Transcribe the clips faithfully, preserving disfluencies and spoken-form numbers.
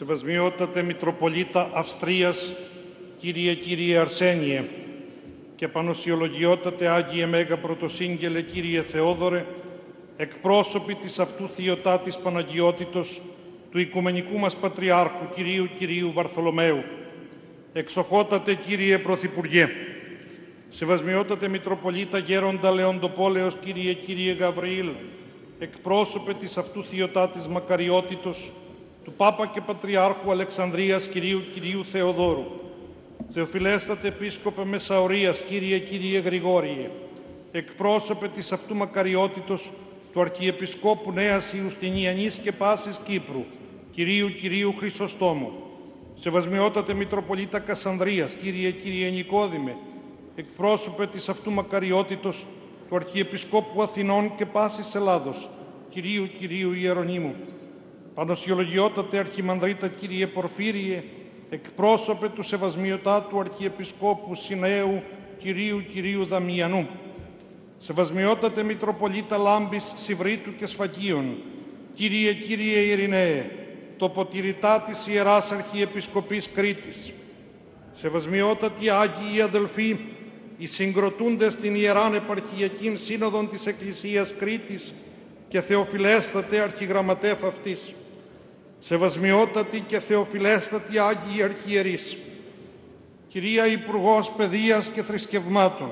Σεβασμιότατε Μητροπολίτα Αυστρίας, Κύριε Κύριε Αρσένιε, και Πανοσιολογιότατε Άγιε Μέγα Πρωτοσύγγελε Κύριε Θεόδωρε, εκπρόσωποι της αυτού Θειοτάτης Παναγιότητος του Οικουμενικού μας Πατριάρχου Κυρίου Κυρίου Βαρθολομαίου, εξοχότατε Κύριε Πρωθυπουργέ, Σεβασμιότατε Μητροπολίτα Γέροντα Λεοντοπόλεως Κύριε Κύριε Γαβριήλ, εκπρόσωπε της αυτού Θειοτάτης Μακαριότητος του Πάπα και Πατριάρχου Αλεξανδρίας Κυρίου Κυρίου Θεοδόρου, Θεοφιλέστατε Επίσκοπε Μεσαωρίας Κύριε Κύριε Γρηγόριε, εκπρόσωπε της αυτού Μακαριότητος του Αρχιεπισκόπου Νέας Ιουστινιανής και Πάσης Κύπρου Κυρίου Κυρίου Χρυσοστόμου, Σεβασμιότατε Μητροπολίτα Κασανδρίας Κύριε Κύριε Νικόδημε, εκπρόσωπε της αυτού Μακαριότητος του Αρχιεπισκόπου Αθηνών και Πάσης Ελλάδος Κυρίου Κυρίου Ιερονύμου, Πανοσιολογιότατε Αρχιμανδρίτα Κύριε Πορφύριε, εκπρόσωπε του Σεβασμιωτάτου Αρχιεπισκόπου Συναίου Κυρίου Κυρίου Δαμιανού, Σεβασμιότατε Μητροπολίτα Λάμπης, Σιβρίτου και Σφαγίων, Κύριε Κύριε Ειρηναίε, τοποτηρητά της Ιεράς Αρχιεπισκοπής Κρήτης, Σεβασμιότατοι Άγιοι αδελφοί, οι συγκροτούντες στην Ιεράν Επαρχιακήν Σύνοδον της Εκκλησίας Κρήτης και θεοφιλέστατε Αρχιγραμματεύ αυτής, Σεβασμιότατοι και θεοφιλέστατοι Άγιοι Αρχιερείς, Κυρία Υπουργός Παιδείας και Θρησκευμάτων,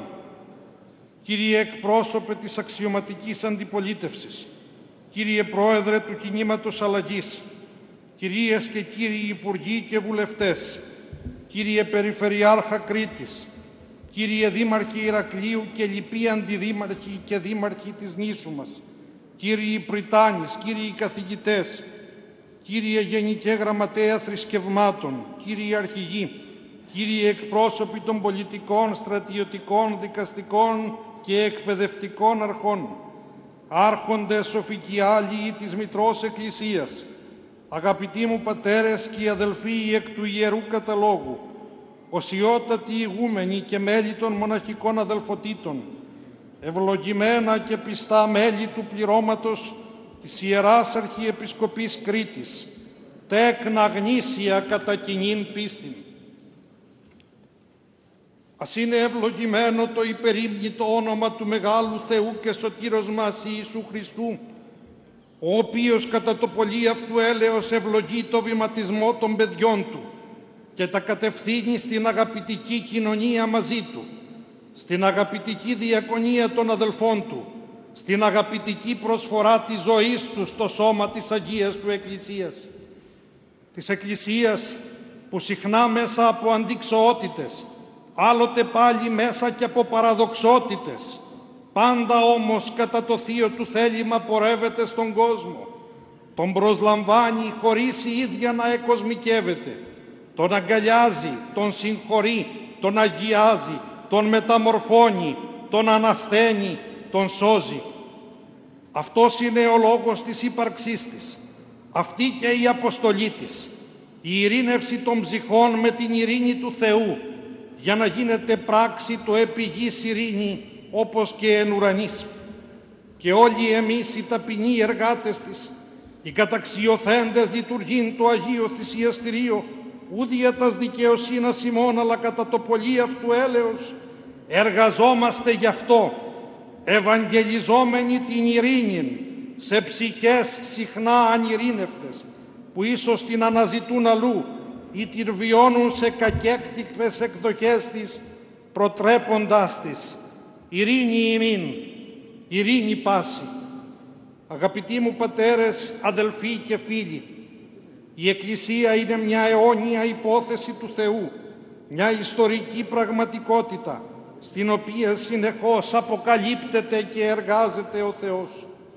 Κύριε εκπρόσωπε της αξιωματικής αντιπολίτευσης, Κύριε Πρόεδρε του Κινήματος Αλλαγής, Κυρίες και Κύριοι Υπουργοί και Βουλευτές, Κύριε Περιφερειάρχα Κρήτης, Κύριε Δήμαρχοι Ηρακλείου και λοιποί αντιδήμαρχοι και δήμαρχοι της νήσου μας, Κύριοι Πριτάνης, Κύριοι Καθηγητές, Κύριε Γενικέ Γραμματέα Θρησκευμάτων, Κύριοι Αρχηγοί, Κύριοι εκπρόσωποι των πολιτικών, στρατιωτικών, δικαστικών και εκπαιδευτικών αρχών, άρχοντες οφικιάλιοι της Μητρός Εκκλησίας, αγαπητοί μου πατέρες και οι αδελφοί εκ του Ιερού Καταλόγου, οσιότατοι ηγούμενοι και μέλη των μοναχικών αδελφοτήτων, ευλογημένα και πιστά μέλη του πληρώματος της Ιεράς Αρχιεπισκοπής Κρήτης, τέκνα γνήσια κατά κοινήν πίστην. Ας είναι ευλογημένο το υπερήμνητο όνομα του Μεγάλου Θεού και Σωτήρος μας Ιησού Χριστού, ο οποίος κατά το πολύ αυτού έλεος ευλογεί το βηματισμό των παιδιών Του και τα κατευθύνει στην αγαπητική κοινωνία μαζί Του, στην αγαπητική διακονία των αδελφών Του, στην αγαπητική προσφορά της ζωής Του στο σώμα της Αγίας Του Εκκλησίας. Της Εκκλησίας που συχνά μέσα από αντιξοότητες, άλλοτε πάλι μέσα και από παραδοξότητες, πάντα όμως κατά το θείο Του θέλημα πορεύεται στον κόσμο, τον προσλαμβάνει χωρίς η ίδια να εκοσμικεύεται, τον αγκαλιάζει, τον συγχωρεί, τον αγιάζει, τον μεταμορφώνει, τον ανασθένει, τον σώζει. Αυτός είναι ο λόγος της ύπαρξής της, αυτή και η αποστολή της, η ειρήνευση των ψυχών με την ειρήνη του Θεού, για να γίνεται πράξη το επί γης ειρήνη, όπως και εν ουρανής. Και όλοι εμείς οι ταπεινοί εργάτες της, οι καταξιωθέντες λειτουργήν το Αγίο Θυσιαστηρίο, ούδια τας δικαιοσύνας ημών, αλλά κατά το πολύ αυτού έλεος, εργαζόμαστε γι' αυτό, ευαγγελιζόμενοι την ειρήνη σε ψυχές συχνά ανειρήνευτες, που ίσως την αναζητούν αλλού ή την βιώνουν σε κακέκτυπες εκδοχές της, προτρέποντάς της. Ειρήνη ημίν, ειρήνη πάση. Αγαπητοί μου πατέρες, αδελφοί και φίλοι, η Εκκλησία είναι μια αιώνια υπόθεση του Θεού, μια ιστορική πραγματικότητα, στην οποία συνεχώς αποκαλύπτεται και εργάζεται ο Θεός.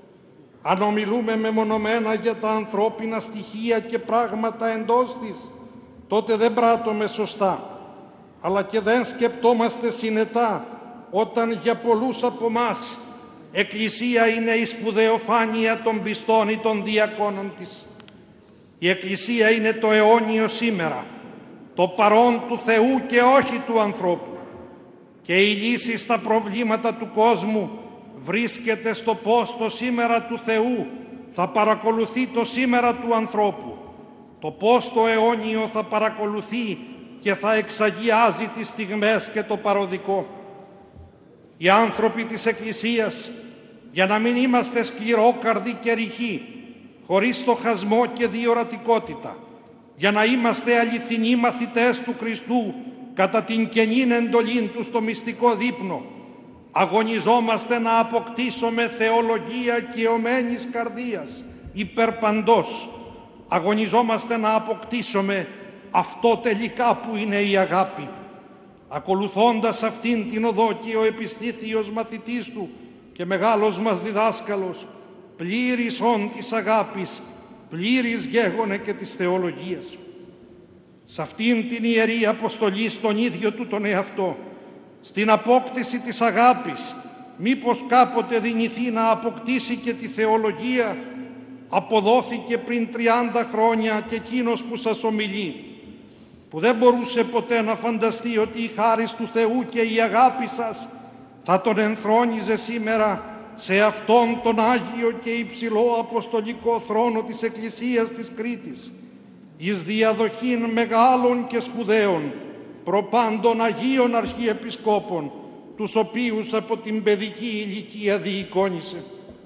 Αν ομιλούμε μεμονωμένα για τα ανθρώπινα στοιχεία και πράγματα εντός της, τότε δεν πράττουμε σωστά, αλλά και δεν σκεπτόμαστε συνετά, όταν για πολλούς από μας Εκκλησία είναι η σπουδαιοφάνεια των πιστών ή των διακόνων της. Η Εκκλησία είναι το αιώνιο σήμερα, το παρόν του Θεού και όχι του ανθρώπου. Και η λύση στα προβλήματα του κόσμου βρίσκεται στο πώς το σήμερα του Θεού θα παρακολουθεί το σήμερα του ανθρώπου, το πώς το αιώνιο θα παρακολουθεί και θα εξαγιάζει τις στιγμές και το παροδικό. Οι άνθρωποι της Εκκλησίας, για να μην είμαστε σκληρόκαρδοι και ρηχοί, χωρίς στοχασμό και διορατικότητα, για να είμαστε αληθινοί μαθητές του Χριστού κατά την καινήν εντολήν του στο μυστικό δείπνο, αγωνιζόμαστε να αποκτήσουμε θεολογία καιωμένης καρδίας, υπερπαντός. Αγωνιζόμαστε να αποκτήσουμε αυτό τελικά που είναι η αγάπη. Ακολουθώντας αυτήν την οδό και ο επιστήθιος μαθητής του και μεγάλος μας διδάσκαλος, πλήρης όν της αγάπης, πλήρης γέγονε και της θεολογίας. Σε αυτήν την ιερή αποστολή στον ίδιο του τον εαυτό, στην απόκτηση της αγάπης, μήπως κάποτε δυνηθεί να αποκτήσει και τη θεολογία, αποδόθηκε πριν τριάντα χρόνια και εκείνος που σας ομιλεί, που δεν μπορούσε ποτέ να φανταστεί ότι η χάρις του Θεού και η αγάπη σας θα τον ενθρόνιζε σήμερα σε αυτόν τον Άγιο και υψηλό αποστολικό θρόνο της Εκκλησίας της Κρήτης, εις διαδοχήν μεγάλων και σπουδαίων προπάντων Αγίων Αρχιεπισκόπων, τους οποίους από την παιδική ηλικία διεικόνισε.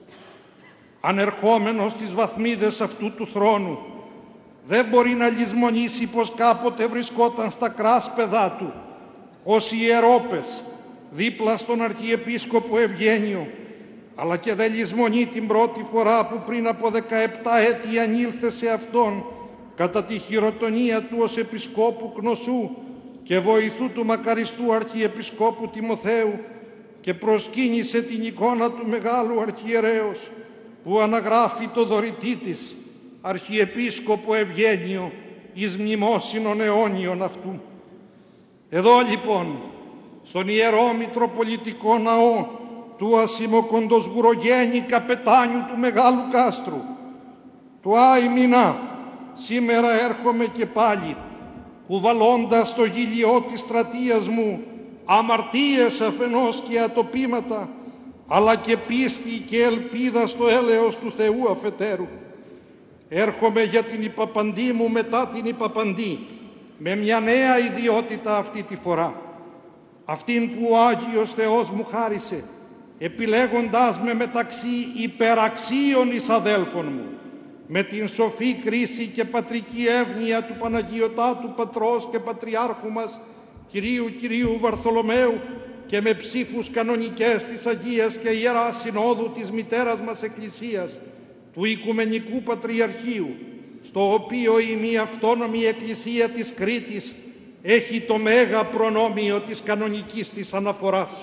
Ανερχόμενος στις βαθμίδες αυτού του θρόνου, δεν μπορεί να λησμονήσει πως κάποτε βρισκόταν στα κράσπεδά του ως ιερόπες δίπλα στον Αρχιεπίσκοπο Ευγένιο, αλλά και δεν λησμονεί την πρώτη φορά που πριν από δεκαεπτά έτη ανήλθε σε αυτόν κατά τη χειροτονία του ως Επισκόπου Κνωσού και βοηθού του μακαριστού Αρχιεπισκόπου Τιμοθέου και προσκύνησε την εικόνα του μεγάλου αρχιερέως που αναγράφει το δωρητή της, Αρχιεπίσκοπο Ευγένιο, εις μνημόσυνον αιώνιον αυτού. Εδώ λοιπόν, στον Ιερό Μητροπολιτικό Ναό του ασημοκοντοσγουρογέννη καπετάνιου του Μεγάλου Κάστρου, του Άι Μινά, σήμερα έρχομαι και πάλι, κουβαλώντας το γυλιό της στρατείας μου, αμαρτίες αφενός και ατοπήματα, αλλά και πίστη και ελπίδα στο έλεος του Θεού αφετέρου. Έρχομαι για την υπαπαντή μου μετά την υπαπαντή, με μια νέα ιδιότητα αυτή τη φορά. Αυτήν που ο Άγιος Θεός μου χάρισε, επιλέγοντάς με μεταξύ υπεραξίων εις αδέλφων μου, με την σοφή κρίση και πατρική εύνοια του Παναγιωτάτου Πατρός και Πατριάρχου μας, Κυρίου Κυρίου Βαρθολομαίου, και με ψήφους κανονικές της Αγίας και Ιεράς Συνόδου της Μητέρας μας Εκκλησίας, του Οικουμενικού Πατριαρχείου, στο οποίο η μη αυτόνομη Εκκλησία της Κρήτης έχει το μέγα προνόμιο της κανονικής της αναφοράς.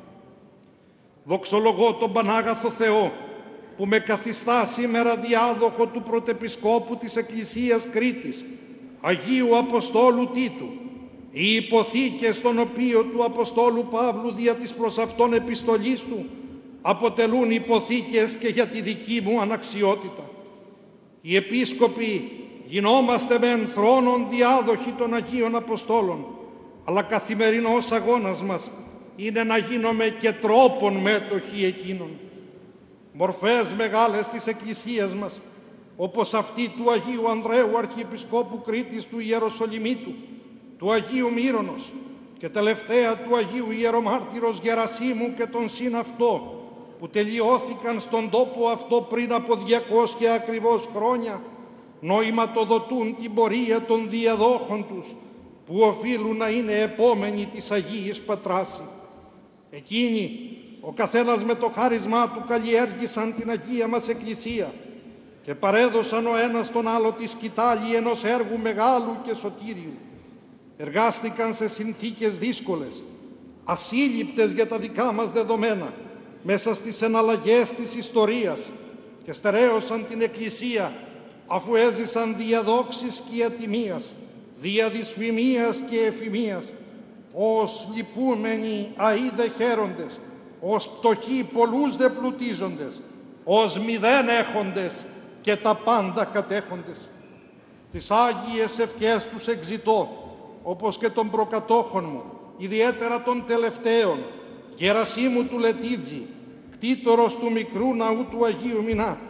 Δοξολογώ τον Πανάγαθο Θεό, που με καθιστά σήμερα διάδοχο του Πρωτεpiσκόπου της Εκκλησίας Κρήτης, Αγίου Αποστόλου Τίτου, οι υποθήκες των οποίων του Αποστόλου Παύλου δια της προς αυτόν επιστολής του αποτελούν υποθήκες και για τη δική μου αναξιότητα. Οι επίσκοποι γινόμαστε μεν θρόνων διάδοχοι των Αγίων Αποστόλων, αλλά καθημερινός αγώνας μας είναι να γίνομαι και τρόπον μέτοχοι εκείνων. Μορφές μεγάλες της Εκκλησίας μας, όπως αυτή του Αγίου Ανδρέου Αρχιεπισκόπου Κρήτης του Ιεροσολυμίτου, του Αγίου Μύρονος και τελευταία του Αγίου Ιερομάρτυρος Γερασίμου και τον συν αυτό, που τελειώθηκαν στον τόπο αυτό πριν από διακόσια ακριβώς χρόνια, νοηματοδοτούν την πορεία των διαδόχων τους, που οφείλουν να είναι επόμενοι της Αγίας Πατράση. Εκείνοι, ο καθένας με το χάρισμά του, καλλιέργησαν την Αγία μας Εκκλησία και παρέδωσαν ο ένας τον άλλο τη σκητάλη ενός έργου μεγάλου και σωτήριου. Εργάστηκαν σε συνθήκες δύσκολες, ασύλληπτες για τα δικά μας δεδομένα, μέσα στις εναλλαγές της ιστορίας, και στερέωσαν την Εκκλησία, αφού έζησαν διαδόξεις και ατιμίας, δια δυσφημίας και εφημίας, ως λυπούμενοι αεί δε χαίροντες, ως πτωχοί πολλούς δε πλουτίζοντες, ως μηδέν έχοντες και τα πάντα κατέχοντες. Τις Άγιες ευχές τους εξητώ, όπως και των προκατόχων μου, ιδιαίτερα των τελευταίων, Γερασίμου του Λετίτζη, κτήτορος του μικρού ναού του Αγίου Μινά,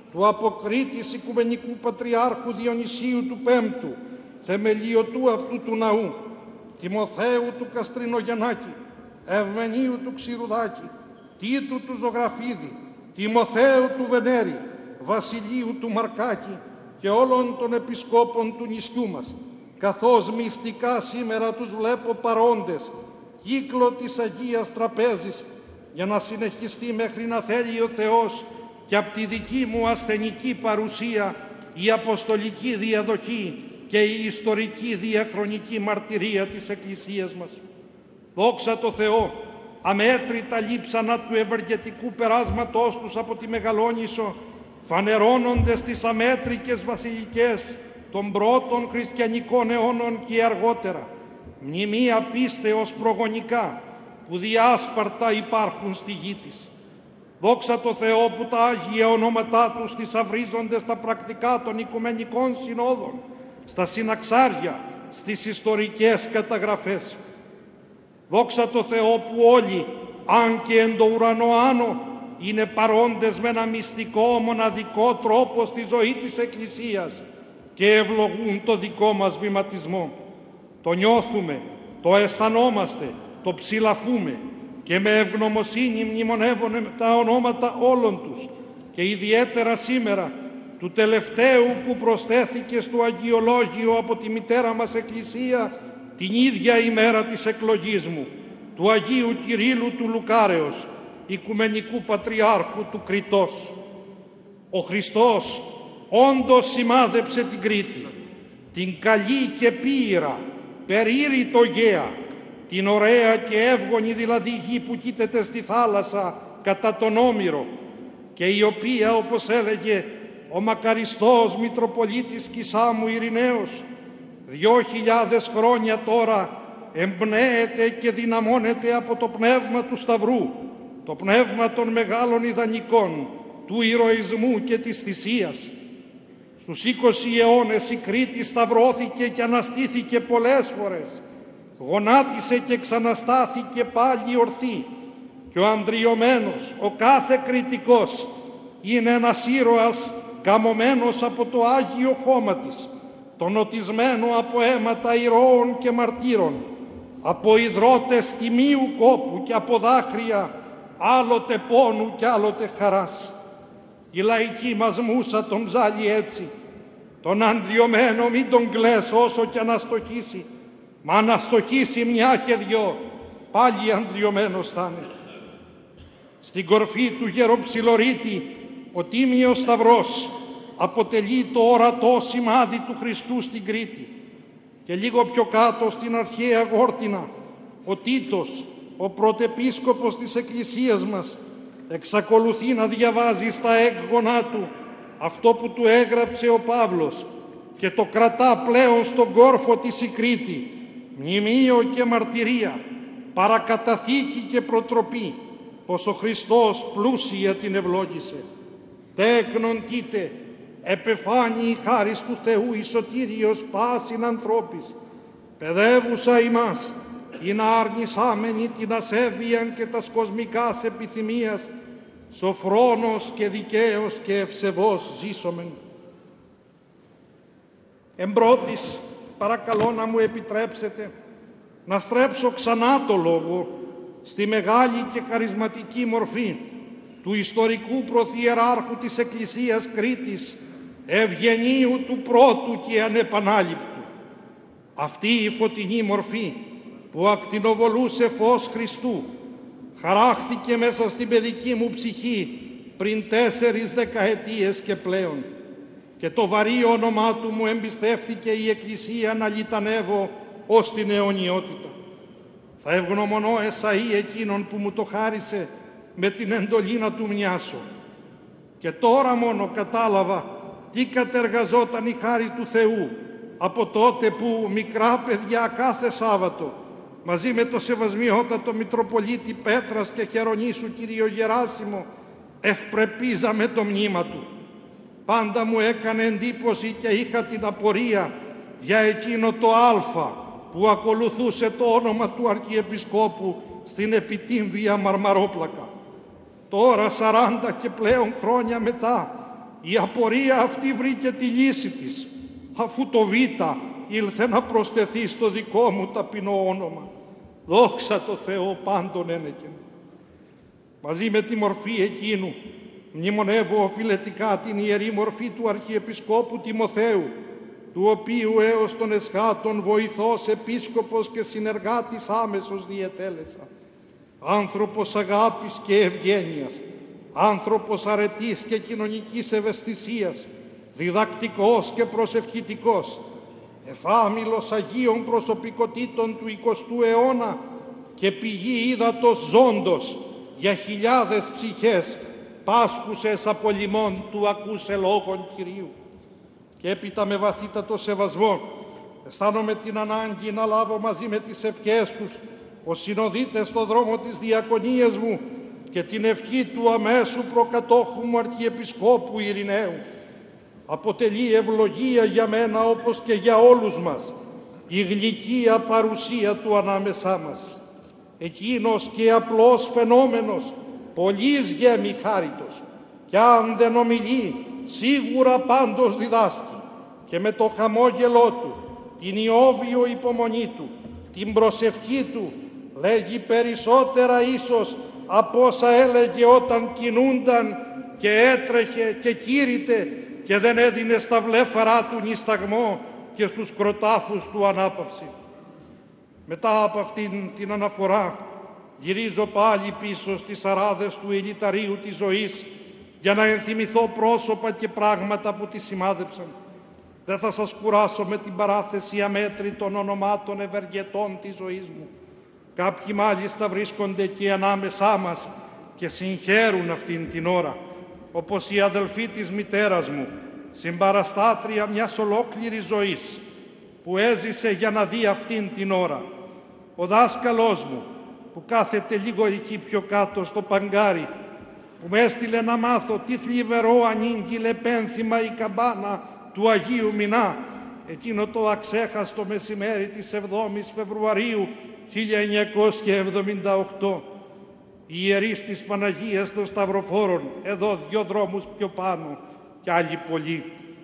του αποκρίτης Οικουμενικού Πατριάρχου Διονυσίου του Πέμπτου, θεμελιωτού αυτού του ναού, Τιμοθέου του Καστρινογιαννάκη, Ευμενίου του Ξηρουδάκη, Τίτου του Ζωγραφίδη, Τιμοθέου του Βενέρη, Βασιλείου του Μαρκάκη και όλων των επισκόπων του νησιού μας, καθώς μυστικά σήμερα τους βλέπω παρόντες, κύκλο της Αγίας Τραπέζης, για να συνεχιστεί μέχρι να θέλει ο Θεός και από τη δική μου ασθενική παρουσία η αποστολική διαδοχή και η ιστορική διαχρονική μαρτυρία της Εκκλησίας μας. Δόξα τω Θεώ, αμέτρητα λείψανα του ευεργετικού περάσματός τους από τη Μεγαλόνισσο φανερώνονται στις αμέτρικες βασιλικές των πρώτων χριστιανικών αιώνων και αργότερα, μνημεία πίστεως προγονικά που διάσπαρτα υπάρχουν στη γη της. Δόξα τω Θεώ που τα Άγια ονόματά Τους θησαυρίζονται στα πρακτικά των Οικουμενικών Συνόδων, στα συναξάρια, στις ιστορικές καταγραφές. Δόξα τω Θεώ που όλοι, αν και εν το ουρανό άνω, είναι παρόντες με ένα μυστικό μοναδικό τρόπο στη ζωή της Εκκλησίας και ευλογούν το δικό μας βηματισμό. Το νιώθουμε, το αισθανόμαστε, το ψηλαφούμε και με ευγνωμοσύνη μνημονεύουμε τα ονόματα όλων τους και ιδιαίτερα σήμερα του τελευταίου που προσθέθηκε στο Αγιολόγιο από τη μητέρα μας Εκκλησία την ίδια ημέρα της εκλογής μου, του Αγίου Κυρίλλου του Λουκάρεως, Οικουμενικού Πατριάρχου του Κρητός. Ο Χριστός όντως σημάδεψε την Κρήτη, την καλή και ποίηρα, περίρρητο γέα, την ωραία και εύγονη δηλαδή γη που κοίταται στη θάλασσα κατά τον Όμηρο και η οποία, όπως έλεγε ο μακαριστός Μητροπολίτης Κισάμου Ειρηναίος, δυο χιλιάδες χρόνια τώρα εμπνέεται και δυναμώνεται από το πνεύμα του Σταυρού, το πνεύμα των μεγάλων ιδανικών, του ηρωισμού και της θυσίας. Στους είκοσι αιώνες η Κρήτη σταυρώθηκε και αναστήθηκε πολλές φορές, γονάτισε και ξαναστάθηκε πάλι ορθή και ο ανδριωμένος, ο κάθε κριτικός, είναι ένας ήρωας καμωμένος από το Άγιο χώμα της, τονοτισμένο από αίματα ηρώων και μαρτύρων, από ιδρώτες τιμίου κόπου και από δάκρυα άλλοτε πόνου και άλλοτε χαράς. Η λαϊκή μας μούσα τον ψάλει έτσι, τον ανδριωμένο μην τον κλαις όσο κι αναστοχήσει, μα αναστοχήσει μια και δυο, πάλι ανδριωμένος θα είναι. Στην κορφή του γεροψιλορίτη ο Τίμιος Σταυρός αποτελεί το ορατό σημάδι του Χριστού στην Κρήτη και λίγο πιο κάτω στην αρχαία Γόρτινα ο Τίτος, ο πρωτεπίσκοπος της Εκκλησίας μας, εξακολουθεί να διαβάζει στα έγγονά του αυτό που του έγραψε ο Παύλος και το κρατά πλέον στον κόρφο της η Κρήτη, μνημείο και μαρτυρία, παρακαταθήκη και προτροπή, πως ο Χριστός πλούσια την ευλόγησε. Τέκνον τίτε, επεφάνει η χάρις του Θεού η σωτήριος πάσιν ανθρώπης, παιδεύουσα ημάς, ή να αρνησάμενη την ασέβειαν και τας κοσμικάς επιθυμίας, σοφρόνος και δικαίος και ευσεβός ζήσομεν. Εμπρότης, παρακαλώ να μου επιτρέψετε να στρέψω ξανά το λόγο στη μεγάλη και χαρισματική μορφή του ιστορικού προθιεράρχου της Εκκλησίας Κρήτης, Ευγενίου του πρώτου και ανεπανάληπτου. Αυτή η φωτεινή μορφή που ακτινοβολούσε φως Χριστού χαράχθηκε μέσα στην παιδική μου ψυχή πριν τέσσερις δεκαετίες και πλέον και το βαρύ όνομά του μου εμπιστεύθηκε η Εκκλησία να λιτανεύω ως την αιωνιότητα. Θα ευγνωμονώ εσαΐ εκείνον που μου το χάρισε με την εντολή να του μοιάσω. Και τώρα μόνο κατάλαβα τι κατεργαζόταν η χάρη του Θεού από τότε που μικρά παιδιά κάθε Σάββατο μαζί με το σεβασμιότατο Μητροπολίτη Πέτρας και Χερονήσου κύριο Γεράσιμο ευπρεπίζαμε το μνήμα του. Πάντα μου έκανε εντύπωση και είχα την απορία για εκείνο το Α που ακολουθούσε το όνομα του Αρχιεπισκόπου στην επιτύμβια Μαρμαρόπλακα. Τώρα, σαράντα και πλέον χρόνια μετά, η απορία αυτή βρήκε τη λύση της, αφού το Β ήλθε να προσθεθεί στο δικό μου ταπεινό όνομα. Δόξα τω Θεώ πάντων ένεκεν. Μαζί με τη μορφή εκείνου μνημονεύω οφειλετικά την ιερή μορφή του Αρχιεπισκόπου Τιμοθέου, του οποίου έως τον εσχάτων βοηθός, επίσκοπος και συνεργάτης άμεσος διετέλεσα. Άνθρωπος αγάπης και ευγένειας, άνθρωπος αρετής και κοινωνικής ευαισθησίας, διδακτικός και προσευχητικός, εφάμιλος αγίων προσωπικότητων του εικοστού αιώνα και πηγή ύδατος ζώντος για χιλιάδες ψυχές πάσχουσες από λιμών του ακούσε λόγων Κυρίου. Και έπειτα με βαθύτατο σεβασμό αισθάνομαι την ανάγκη να λάβω μαζί με τις ευχές τους ως συνοδίτες στο δρόμο της διακονίας μου και την ευχή του αμέσου προκατόχου μου Αρχιεπισκόπου Ειρηναίου. Αποτελεί ευλογία για μένα όπως και για όλους μας η γλυκία παρουσία του ανάμεσά μας. Εκείνος και απλός φαινόμενος, πολύς γέμι χάριτος, κι αν δεν ομιλεί, σίγουρα πάντως διδάσκει, και με το χαμόγελό του, την ιόβιο υπομονή του, την προσευχή του, λέγει περισσότερα ίσως από όσα έλεγε όταν κινούνταν και έτρεχε και κήρυτε και δεν έδινε στα βλέφαρά του νησταγμό και στους κροτάφους του ανάπαυση. Μετά από αυτήν την αναφορά γυρίζω πάλι πίσω στις αράδες του ηλιταρίου της ζωής για να ενθυμηθώ πρόσωπα και πράγματα που τη σημάδεψαν. Δεν θα σας κουράσω με την παράθεση αμέτρητων ονομάτων ευεργετών της ζωής μου. Κάποιοι μάλιστα βρίσκονται και ανάμεσά μας και συγχαίρουν αυτήν την ώρα, όπως η αδελφή της μητέρας μου, συμπαραστάτρια μιας ολόκληρης ζωής, που έζησε για να δει αυτήν την ώρα. Ο δάσκαλός μου, που κάθεται λίγο εκεί πιο κάτω στο παγκάρι, που με έστειλε να μάθω τι θλιβερό ανήγγειλε πένθυμα η καμπάνα του Αγίου Μινά, εκείνο το αξέχαστο μεσημέρι της εβδόμης Φεβρουαρίου χίλια εννιακόσια εβδομήντα οκτώ. Οι ιερείς της Παναγίας των Σταυροφόρων, εδώ δυο δρόμους πιο πάνω, κι άλλοι πολλοί.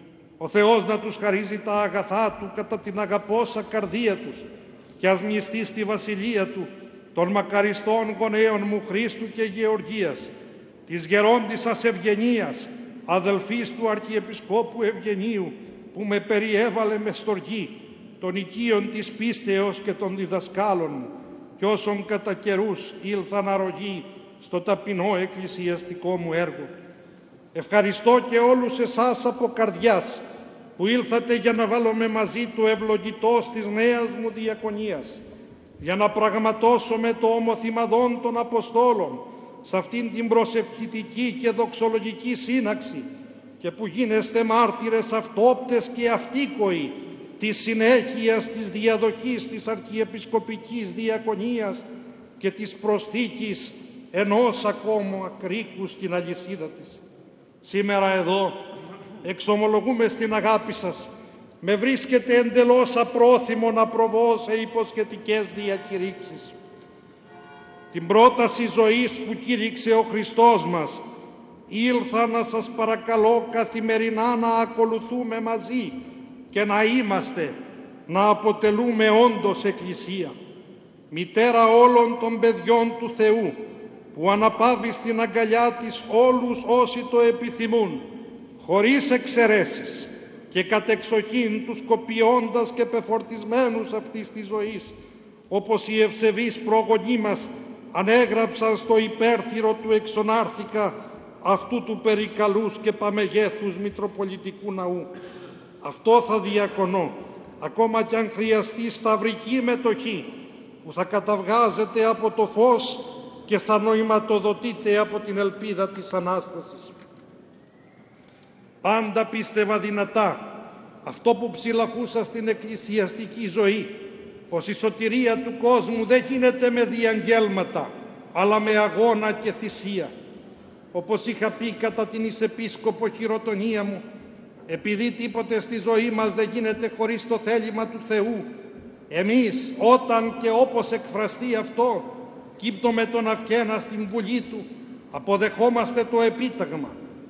Ο Θεός να τους χαρίζει τα αγαθά Του κατά την αγαπώσα καρδία τους και ας μνηστεί στη βασιλεία Του των μακαριστών γονέων μου Χρήστου και Γεωργίας, της γερόντισσας Ευγενίας, αδελφής του Αρχιεπισκόπου Ευγενίου, που με περιέβαλε με στοργή, των οικείων της πίστεως και των διδασκάλων μου, κι όσων κατά καιρούς ήλθαν αρρωγοί στο ταπεινό εκκλησιαστικό μου έργο. Ευχαριστώ και όλους εσάς από καρδιάς που ήλθατε για να βάλουμε μαζί του ευλογητός της νέας μου διακονίας, για να πραγματώσουμε το ομοθυμαδόν των Αποστόλων σε αυτήν την προσευχητική και δοξολογική σύναξη και που γίνεστε μάρτυρες αυτόπτες και αυτοίκοοι της συνέχειας της διαδοχής της Αρχιεπισκοπικής Διακονίας και της προσθήκης ενός ακόμα κρίκου στην αλυσίδα της. Σήμερα εδώ εξομολογούμε στην αγάπη σας, με βρίσκεται εντελώς απρόθυμο να προβώ σε υποσχετικές διακηρύξεις. Την πρόταση ζωής που κήρυξε ο Χριστός μας, ήλθα να σας παρακαλώ καθημερινά να ακολουθούμε μαζί και να είμαστε, να αποτελούμε όντως Εκκλησία, μητέρα όλων των παιδιών του Θεού, που αναπαύει στην αγκαλιά της όλους όσοι το επιθυμούν, χωρίς εξαιρέσεις και κατεξοχήν τους κοπιώντας και πεφορτισμένους αυτής της ζωής, όπως οι ευσεβείς προγονείς μας ανέγραψαν στο υπέρθυρο του εξονάρθηκα αυτού του περικαλούς και παμεγέθους Μητροπολιτικού Ναού. Αυτό θα διακονώ, ακόμα κι αν χρειαστεί σταυρική μετοχή, που θα καταβγάζεται από το φως και θα νοηματοδοτείται από την ελπίδα της Ανάστασης. Πάντα πίστευα δυνατά αυτό που ψηλαφούσα στην εκκλησιαστική ζωή, πως η σωτηρία του κόσμου δεν γίνεται με διαγγέλματα, αλλά με αγώνα και θυσία. Όπως είχα πει κατά την εισεπίσκοπο χειροτονία μου, επειδή τίποτε στη ζωή μας δεν γίνεται χωρίς το θέλημα του Θεού, εμείς όταν και όπως εκφραστεί αυτό, κύπτω με τον αυγένα στην Βουλή Του, αποδεχόμαστε το επίταγμα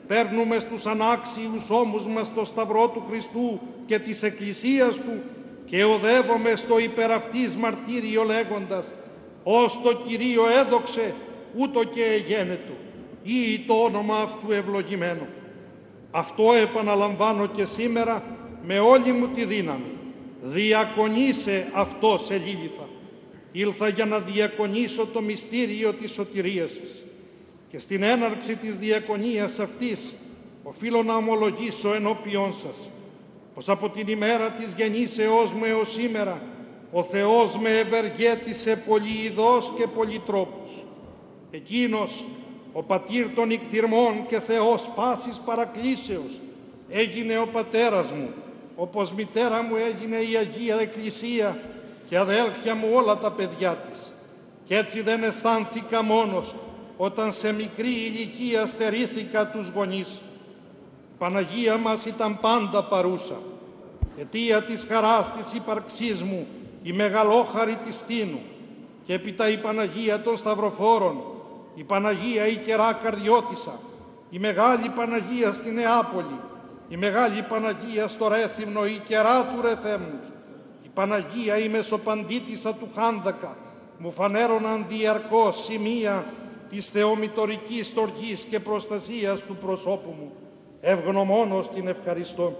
παίρνουμε στους ανάξιους ώμους μας το σταυρό του Χριστού και της Εκκλησίας Του και οδεύουμε στο υπεραυτής μαρτύριο λέγοντας «Ως το Κυρίο έδοξε, ούτω και εγένετο, ή το όνομα αυτού ευλογημένο». Αυτό επαναλαμβάνω και σήμερα με όλη μου τη δύναμη. Διακονήσε αυτό σε Λίλιθα. Ήλθα για να διακονήσω το μυστήριο της σωτηρίας σας. Και στην έναρξη της διακονίας αυτής οφείλω να ομολογήσω ενώπιόν σας πως από την ημέρα της γεννήσεώς μου έως σήμερα ο Θεός με ευεργέτησε πολυειδώς και πολυτρόπους. Εκείνος, ο πατήρ των νικτυρμών και Θεός πάσης παρακλήσεως, έγινε ο πατέρας μου, όπως μητέρα μου έγινε η Αγία Εκκλησία και αδέλφια μου όλα τα παιδιά της. Κι έτσι δεν αισθάνθηκα μόνος όταν σε μικρή ηλικία στερήθηκα τους γονείς. Η Παναγία μας ήταν πάντα παρούσα. Αιτία της χαράς της ύπαρξής μου, η μεγαλόχαρη της Τίνου, και έπειτα η Παναγία των Σταυροφόρων, η Παναγία η Κερά Καρδιώτισσα, η Μεγάλη Παναγία στη Νεάπολη, η Μεγάλη Παναγία στο Ρέθυμνο, η Κερά του Ρεθέμνους, η Παναγία η Μεσοπαντήτισσα του Χάνδακα, μου φανέρωναν διαρκώς σημεία της θεομητορικής στοργής και προστασίας του προσώπου μου. Ευγνωμόνος την ευχαριστώ.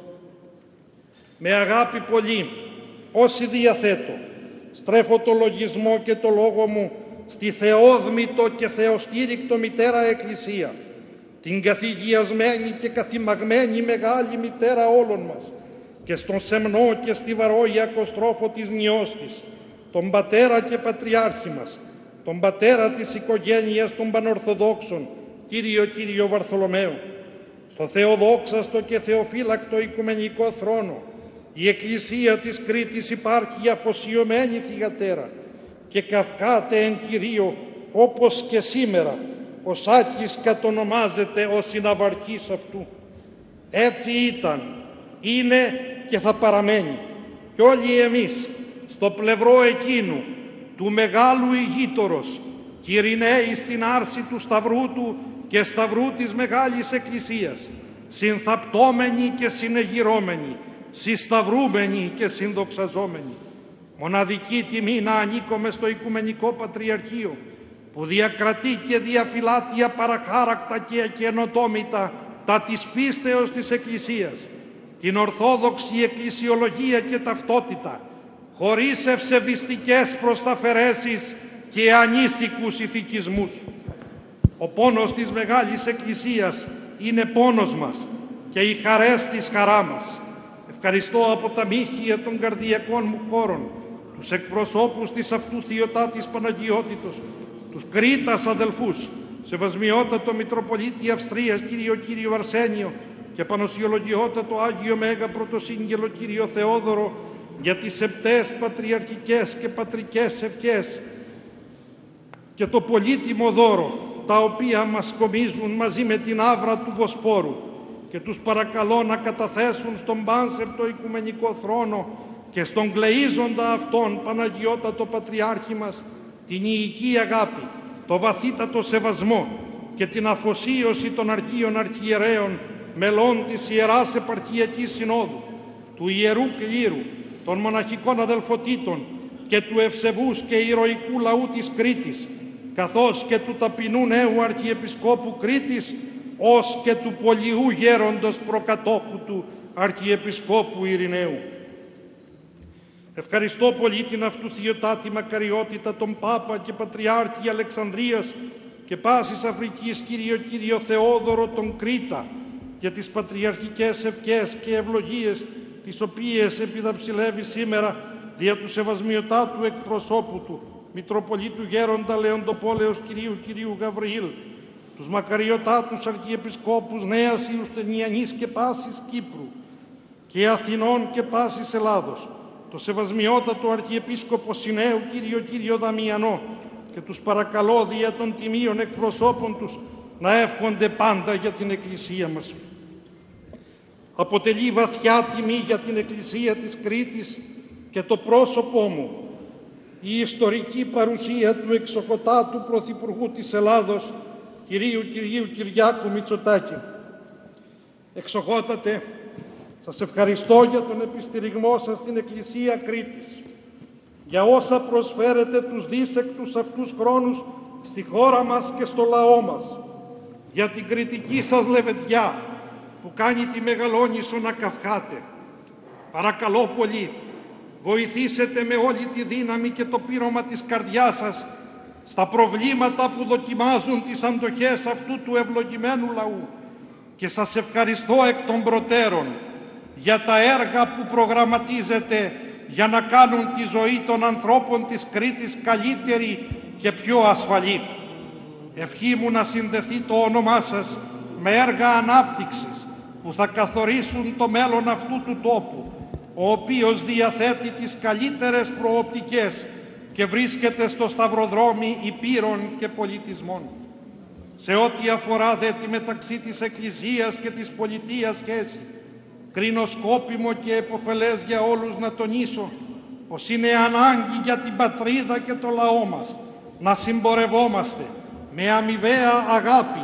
Με αγάπη πολύ, όσοι διαθέτω, στρέφω το λογισμό και το λόγο μου στη θεόδμητο και θεοστήρικτο μητέρα Εκκλησία, την καθηγιασμένη και καθημαγμένη μεγάλη μητέρα όλων μας, και στον σεμνό και στιβαρό ιακοστρόφο της νιός της, τον πατέρα και πατριάρχη μας, τον πατέρα της οικογένειας των Πανορθοδόξων, Κύριο Κύριο Βαρθολομαίου, στο θεοδόξαστο και θεοφύλακτο οικουμενικό θρόνο, η Εκκλησία της Κρήτης υπάρχει αφοσιωμένη θυγατέρα και καυχάται εν Κυρίω, όπως και σήμερα ο Σάκης κατονομάζεται ο συναβαρχής αυτού. Έτσι ήταν, είναι και θα παραμένει. Κι όλοι εμείς στο πλευρό εκείνου του μεγάλου ηγείτορος, Κυριναίοι στην άρση του σταυρού του και σταυρού της Μεγάλης Εκκλησίας, συνθαπτώμενοι και συνεγυρώμενοι, συσταυρούμενοι και συνδοξαζόμενοι. Μοναδική τιμή να ανήκουμε στο Οικουμενικό Πατριαρχείο, που διακρατεί και διαφυλάττει απαραχάρακτα και ακενοτόμητα τα της πίστεως της Εκκλησίας, την ορθόδοξη εκκλησιολογία και ταυτότητα, χωρίς ευσεβιστικές προσταφαιρέσεις και ανήθικους ηθικισμούς. Ο πόνος της Μεγάλης Εκκλησίας είναι πόνος μας και οι χαρές της χαρά μας. Ευχαριστώ από τα μύχια των καρδιακών μου χώρων τους εκπροσώπους της αυτού Θεοτάτης Παναγιότητος, τους Κρήτας αδελφούς, Σεβασμιότατο Μητροπολίτη Αυστρίας Κύριο Κύριο Αρσένιο και Πανοσιολογιότατο Άγιο Μέγα Πρωτοσύγγελο Κύριο Θεόδωρο, για τις επτές πατριαρχικές και πατρικές ευχές και το πολύτιμο δώρο τα οποία μας κομίζουν μαζί με την άβρα του Βοσπόρου, και τους παρακαλώ να καταθέσουν στον πάνσεπτο οικουμενικό θρόνο και στον κλείζοντα αυτόν Παναγιώτατο Πατριάρχη μας την ιική αγάπη, το βαθύτατο σεβασμό και την αφοσίωση των αρχείων αρχιερέων μελών της Ιεράς Επαρχιακής Συνόδου, του Ιερού Κλήρου, των μοναχικών αδελφοτήτων και του ευσεβούς και ηρωικού λαού της Κρήτης, καθώς και του ταπεινού νέου Αρχιεπισκόπου Κρήτης, ως και του πολιού γέροντος προκατόχου του Αρχιεπισκόπου Ειρηναίου. Ευχαριστώ πολύ την αυτού Θεοτάτη μακαριότητα τον Πάπα και Πατριάρχη Αλεξανδρίας και πάσης Αφρικής Κύριο Κύριο Θεόδωρο τον Κρήτα για τις πατριαρχικές ευχές και ευλογίες τις οποίες επιδαψιλεύει σήμερα δια του σεβασμιωτάτου εκπροσώπου του Μητροπολίτου Γέροντα Λεοντοπόλεως Κυρίου Κυρίου Γαβριήλ, τους μακαριωτάτους Αρχιεπισκόπους Νέας Ιουστενιανής και πάσης Κύπρου και Αθηνών και πάσης Ελλάδος, το σεβασμιότατο Αρχιεπίσκοπο Συνέου Κύριο Κύριο Δαμιανό, και τους παρακαλώ δια των τιμίων εκπροσώπων τους να εύχονται πάντα για την Εκκλησία μας. Αποτελεί βαθιά τιμή για την Εκκλησία της Κρήτης και το πρόσωπό μου η ιστορική παρουσία του εξοχοτάτου Πρωθυπουργού της Ελλάδος, Κυρίου Κυρίου Κυριάκου Μητσοτάκη. Εξοχότατε, σας ευχαριστώ για τον επιστηριγμό σας στην Εκκλησία Κρήτης, για όσα προσφέρετε τους δύσεκτους αυτούς χρόνους στη χώρα μας και στο λαό μας, για την κριτική σας λεβεντιά που κάνει τη Μεγαλόνισσο να καυχάτε. Παρακαλώ πολύ, βοηθήσετε με όλη τη δύναμη και το πείρωμα της καρδιάς σας στα προβλήματα που δοκιμάζουν τις αντοχές αυτού του ευλογημένου λαού και σας ευχαριστώ εκ των προτέρων για τα έργα που προγραμματίζετε για να κάνουν τη ζωή των ανθρώπων της Κρήτης καλύτερη και πιο ασφαλή. Ευχή μου να συνδεθεί το όνομά σας με έργα ανάπτυξης που θα καθορίσουν το μέλλον αυτού του τόπου, ο οποίος διαθέτει τις καλύτερες προοπτικές και βρίσκεται στο σταυροδρόμι υπήρων και πολιτισμών. Σε ό,τι αφορά δε τη μεταξύ της Εκκλησίας και της πολιτείας σχέση, κρίνω σκόπιμο και επωφελές για όλους να τονίσω πως είναι ανάγκη για την πατρίδα και το λαό μας να συμπορευόμαστε με αμοιβαία αγάπη,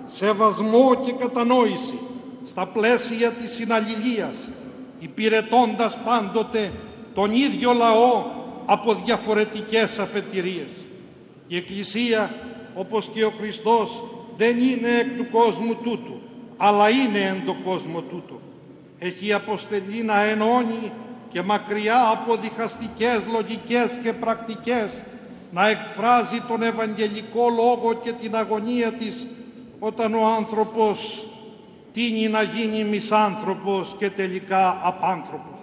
σεβασμό και κατανόηση στα πλαίσια της συναλληλίας, υπηρετώντας πάντοτε τον ίδιο λαό από διαφορετικές αφετηρίες. Η Εκκλησία, όπως και ο Χριστός, δεν είναι εκ του κόσμου τούτου, αλλά είναι εν το κόσμο τούτο. Έχει αποστελεί να ενώνει και μακριά από διχαστικές λογικές και πρακτικές να εκφράζει τον Ευαγγελικό Λόγο και την αγωνία της όταν ο άνθρωπος τείνει να γίνει μισάνθρωπος και τελικά απάνθρωπος.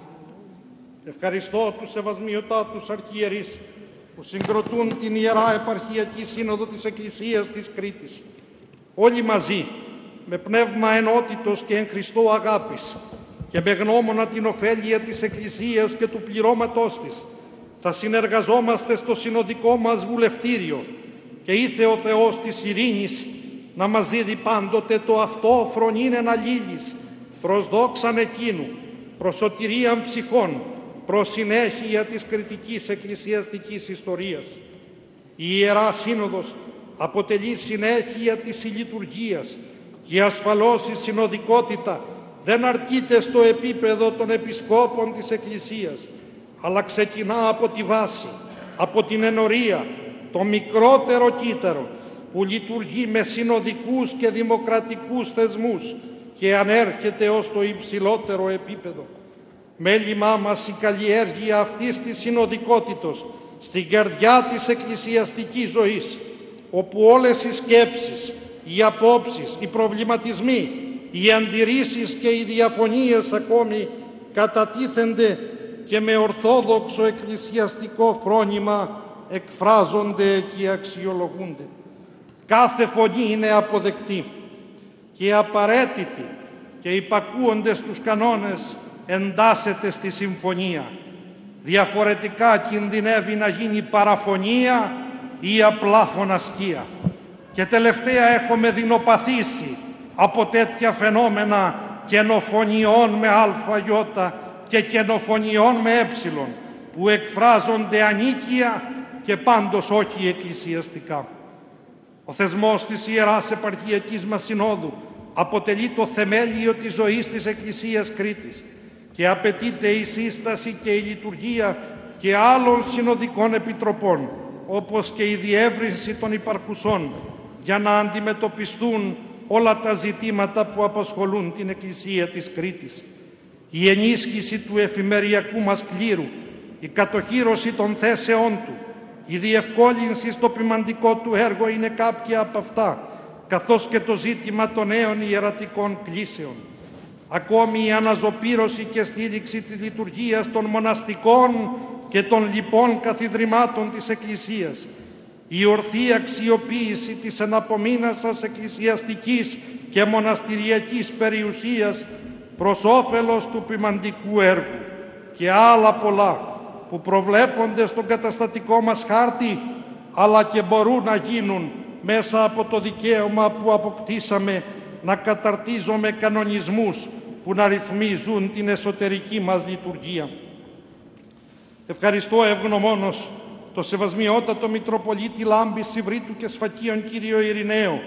Ευχαριστώ τους σεβασμιωτάτους αρχιερείς που συγκροτούν την Ιερά Επαρχιακή Σύνοδο της Εκκλησίας της Κρήτης. Όλοι μαζί, με πνεύμα ενότητος και εν Χριστώ αγάπης και με γνώμονα την ωφέλεια της Εκκλησίας και του πληρώματός της, θα συνεργαζόμαστε στο συνοδικό μας βουλευτήριο και ήθε ο Θεός της ειρήνης να μας δίδει πάντοτε το αυτό φρονήν εν αλλήλης, προς δόξαν εκείνου, προς σωτηρίαν ψυχών, προς συνέχεια της κριτικής εκκλησιαστικής ιστορίας. Η Ιερά Σύνοδος αποτελεί συνέχεια της συλλειτουργίας και ασφαλώς η συνοδικότητα δεν αρκείται στο επίπεδο των επισκόπων της Εκκλησίας, αλλά ξεκινά από τη βάση, από την ενορία, το μικρότερο κύτταρο που λειτουργεί με συνοδικούς και δημοκρατικούς θεσμούς και ανέρχεται ως το υψηλότερο επίπεδο. Μέλημά μας η καλλιέργεια αυτής της συνοδικότητος στην καρδιά της εκκλησιαστικής ζωής, όπου όλες οι σκέψεις, οι απόψεις, οι προβληματισμοί, οι αντιρρήσεις και οι διαφωνίες ακόμη κατατίθενται και με ορθόδοξο εκκλησιαστικό φρόνημα εκφράζονται και αξιολογούνται. Κάθε φωνή είναι αποδεκτή και απαραίτητη και υπακούονται στους κανόνες εντάσσεται στη συμφωνία. Διαφορετικά κινδυνεύει να γίνει παραφωνία ή απλά φωνασκία. Και τελευταία έχουμε δεινοπαθήσει από τέτοια φαινόμενα καινοφωνιών με αλφα-γιώτα και καινοφωνιών με έψιλον που εκφράζονται ανίκεια και πάντως όχι εκκλησιαστικά. Ο θεσμός της Ιεράς Επαρχιακής μας Συνόδου αποτελεί το θεμέλιο της ζωής της Εκκλησίας Κρήτης και απαιτείται η σύσταση και η λειτουργία και άλλων συνοδικών επιτροπών, όπως και η διεύρυνση των υπαρχουσών, για να αντιμετωπιστούν όλα τα ζητήματα που απασχολούν την Εκκλησία της Κρήτης. Η ενίσχυση του εφημεριακού μας κλήρου, η κατοχύρωση των θέσεών του, η διευκόλυνση στο ποιμαντικό του έργο είναι κάποια από αυτά, καθώς και το ζήτημα των νέων ιερατικών κλήσεων. Ακόμη η αναζωπήρωση και στήριξη της λειτουργίας των μοναστικών και των λοιπών καθιδρυμάτων της Εκκλησίας, η ορθή αξιοποίηση της εναπομείνασας εκκλησιαστικής και μοναστηριακής περιουσίας προς όφελος του ποιμαντικού έργου και άλλα πολλά που προβλέπονται στον καταστατικό μας χάρτη, αλλά και μπορούν να γίνουν μέσα από το δικαίωμα που αποκτήσαμε να καταρτίζουμε κανονισμούς που να ρυθμίζουν την εσωτερική μας λειτουργία. Ευχαριστώ ευγνωμόνος το σεβασμιότατο Μητροπολίτη Λάμπης, Σιβρίτου και Σφακίων κύριο Ειρηναίο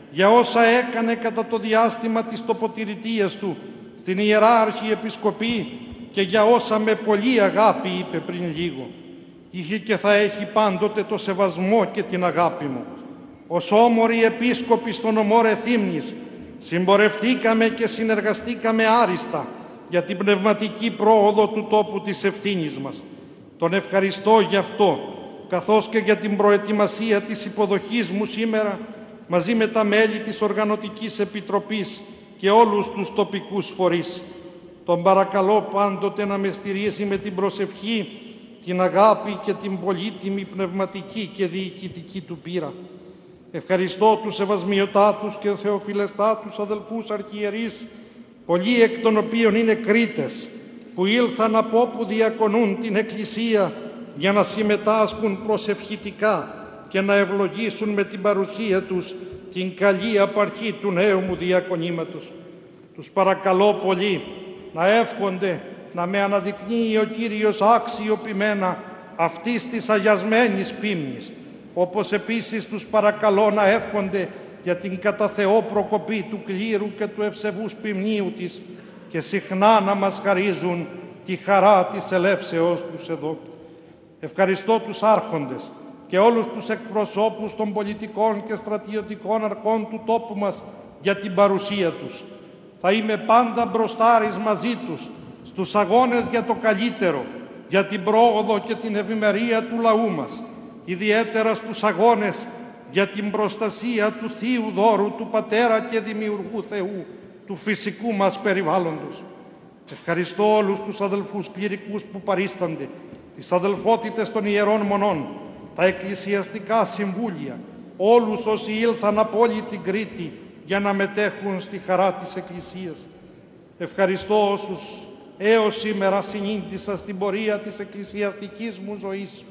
για όσα έκανε κατά το διάστημα της τοποτηρητείας του στην Ιερά Αρχιεπισκοπή και για όσα με πολλή αγάπη είπε πριν λίγο. Είχε και θα έχει πάντοτε το σεβασμό και την αγάπη μου. Ως όμοροι επίσκοποι στον ομό Ρεθύμνης συμπορευθήκαμε και συνεργαστήκαμε άριστα για την πνευματική πρόοδο του τόπου της ευθύνης μας. Τον ευχαριστώ γι' αυτό, καθώς και για την προετοιμασία της υποδοχής μου σήμερα μαζί με τα μέλη της Οργανωτικής Επιτροπής και όλους τους τοπικούς φορείς. Τον παρακαλώ πάντοτε να με στηρίζει με την προσευχή, την αγάπη και την πολύτιμη πνευματική και διοικητική του πείρα. Ευχαριστώ τους σεβασμιωτάτους και θεοφιλεστάτους αδελφούς αρχιερείς, πολλοί εκ των οποίων είναι Κρήτες, που ήλθαν από όπου διακονούν την Εκκλησία για να συμμετάσχουν προσευχητικά και να ευλογήσουν με την παρουσία τους την καλή απαρχή του νέου μου διακονήματος. Τους παρακαλώ πολύ να εύχονται να με αναδεικνύει ο Κύριος άξιοποιημένα αυτής της αγιασμένης πίμνης, όπως επίσης τους παρακαλώ να εύχονται για την κατά Θεό προκοπή του κλήρου και του ευσεβούς ποιμνίου της και συχνά να μας χαρίζουν τη χαρά της ελεύσεως τους εδώ. Ευχαριστώ τους άρχοντες και όλους τους εκπροσώπους των πολιτικών και στρατιωτικών αρχών του τόπου μας για την παρουσία τους. Θα είμαι πάντα μπροστάρης μαζί τους στους αγώνες για το καλύτερο, για την πρόοδο και την ευημερία του λαού μας, ιδιαίτερα στους αγώνες για την προστασία του Θείου δώρου του Πατέρα και Δημιουργού Θεού, του φυσικού μας περιβάλλοντος. Ευχαριστώ όλους τους αδελφούς κληρικούς που παρίστανται, τις αδελφότητες των Ιερών Μονών, τα εκκλησιαστικά συμβούλια, όλους όσοι ήλθαν από όλη την Κρήτη για να μετέχουν στη χαρά της Εκκλησίας. Ευχαριστώ όσους έως σήμερα συνήντησα στην πορεία της εκκλησιαστικής μου ζωής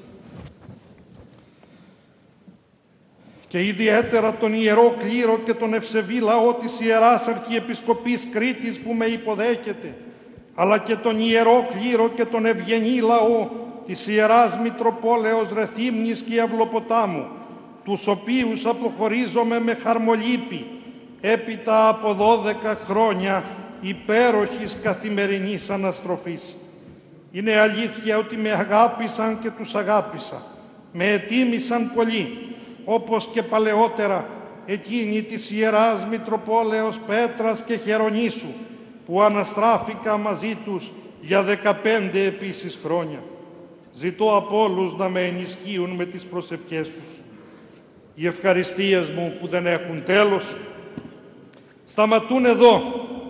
και ιδιαίτερα τον Ιερό Κλήρο και τον ευσεβή λαό της Ιεράς Αρχιεπισκοπής Κρήτης που με υποδέχεται, αλλά και τον Ιερό Κλήρο και τον ευγενή λαό της Ιεράς Μητροπόλεως Ρεθύμνης και Αυλοποτάμου, τους οποίους αποχωρίζομαι με χαρμολύπη έπειτα από δώδεκα χρόνια υπέροχης καθημερινής αναστροφής. Είναι αλήθεια ότι με αγάπησαν και τους αγάπησα, με ετίμησαν πολύ, όπως και παλαιότερα εκείνοι της Ιεράς Μητροπόλεως Πέτρας και Χερονήσου, που αναστράφηκα μαζί τους για δεκαπέντε επίσης χρόνια. Ζητώ από όλους να με ενισχύουν με τις προσευχές τους. Οι ευχαριστίες μου που δεν έχουν τέλος σταματούν εδώ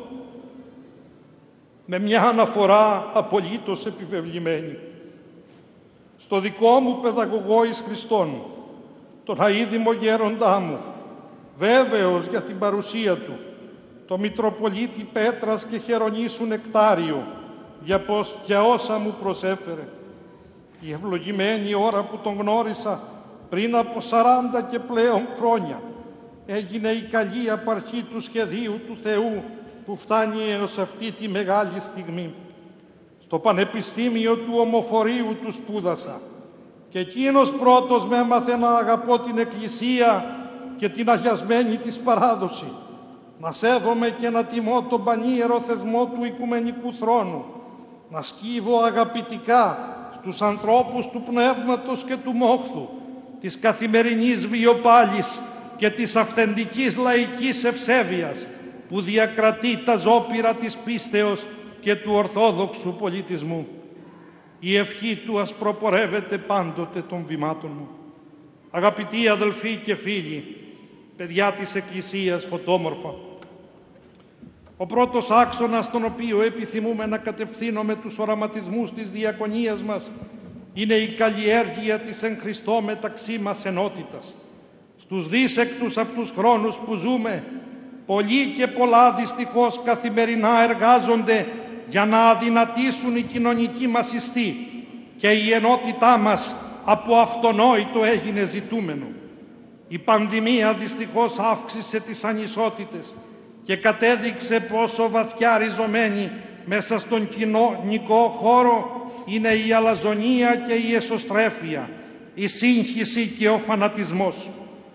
με μια αναφορά απολύτως επιβεβλημένη στο δικό μου παιδαγωγό εις Χριστόν, τον αείδημο γέροντά μου, βέβαιος για την παρουσία του, το Μητροπολίτη Πέτρας και Χερονήσου Νεκτάριο, για, πως, για όσα μου προσέφερε. Η ευλογημένη ώρα που τον γνώρισα πριν από σαράντα και πλέον χρόνια έγινε η καλή απαρχή του σχεδίου του Θεού που φτάνει έως αυτή τη μεγάλη στιγμή. Στο Πανεπιστήμιο του Ομοφορείου του σπούδασα και εκείνος πρώτος με έμαθε να αγαπώ την Εκκλησία και την αγιασμένη της παράδοση, να σέβομαι και να τιμώ τον πανίερο θεσμό του Οικουμενικού Θρόνου, να σκύβω αγαπητικά στους ανθρώπους του πνεύματος και του μόχθου, της καθημερινής βιοπάλης και της αυθεντικής λαϊκής ευσέβειας που διακρατεί τα ζώπηρα της πίστεως και του ορθόδοξου πολιτισμού. Η ευχή του ας προπορεύεται πάντοτε των βημάτων μου. Αγαπητοί αδελφοί και φίλοι, παιδιά της Εκκλησίας φωτόμορφα, ο πρώτος άξονας στον οποίο επιθυμούμε να κατευθύνουμε τους οραματισμούς της διακονίας μας είναι η καλλιέργεια της εν Χριστώ μεταξύ μας ενότητας. Στους δύσεκτους αυτούς χρόνους που ζούμε, πολλοί και πολλά δυστυχώς καθημερινά εργάζονται για να αδυνατήσουν η κοινωνική μας ιστή και η ενότητά μας από αυτονόητο έγινε ζητούμενο. Η πανδημία δυστυχώς αύξησε τις ανισότητες και κατέδειξε πόσο βαθιά ριζωμένη μέσα στον κοινωνικό χώρο είναι η αλαζονία και η εσωστρέφεια, η σύγχυση και ο φανατισμός.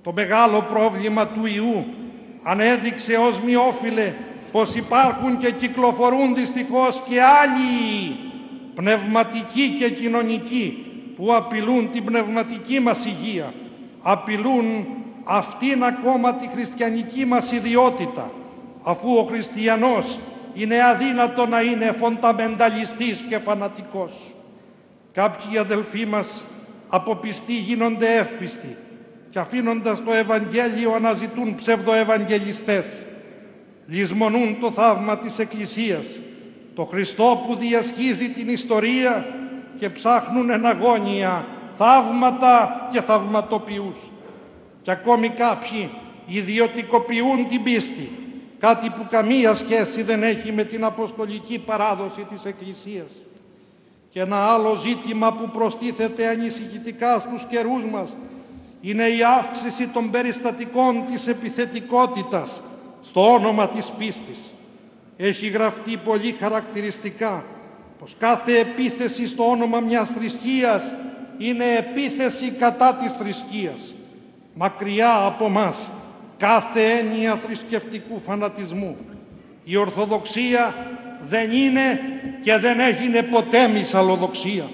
Το μεγάλο πρόβλημα του ιού ανέδειξε ως μειόφιλε πως υπάρχουν και κυκλοφορούν δυστυχώς και άλλοι πνευματικοί και κοινωνικοί που απειλούν την πνευματική μας υγεία, απειλούν αυτήν ακόμα τη χριστιανική μας ιδιότητα, αφού ο χριστιανός είναι αδύνατο να είναι φονταμενταλιστής και φανατικός. Κάποιοι αδελφοί μας από πιστοί γίνονται εύπιστοι και αφήνοντας το Ευαγγέλιο αναζητούν ψευδοευαγγελιστές. Λησμονούν το θαύμα της Εκκλησίας, το Χριστό που διασχίζει την ιστορία και ψάχνουν εναγώνια θαύματα και θαυματοποιούς. Και ακόμη κάποιοι ιδιωτικοποιούν την πίστη, κάτι που καμία σχέση δεν έχει με την αποστολική παράδοση της Εκκλησίας. Και ένα άλλο ζήτημα που προστίθεται ανησυχητικά στους καιρούς μας είναι η αύξηση των περιστατικών της επιθετικότητας στο όνομα της πίστης. Έχει γραφτεί πολύ χαρακτηριστικά πως κάθε επίθεση στο όνομα μιας θρησκείας είναι επίθεση κατά της θρησκείας. Μακριά από μας κάθε έννοια θρησκευτικού φανατισμού. Η Ορθοδοξία δεν είναι και δεν έγινε ποτέ μυσαλλοδοξία.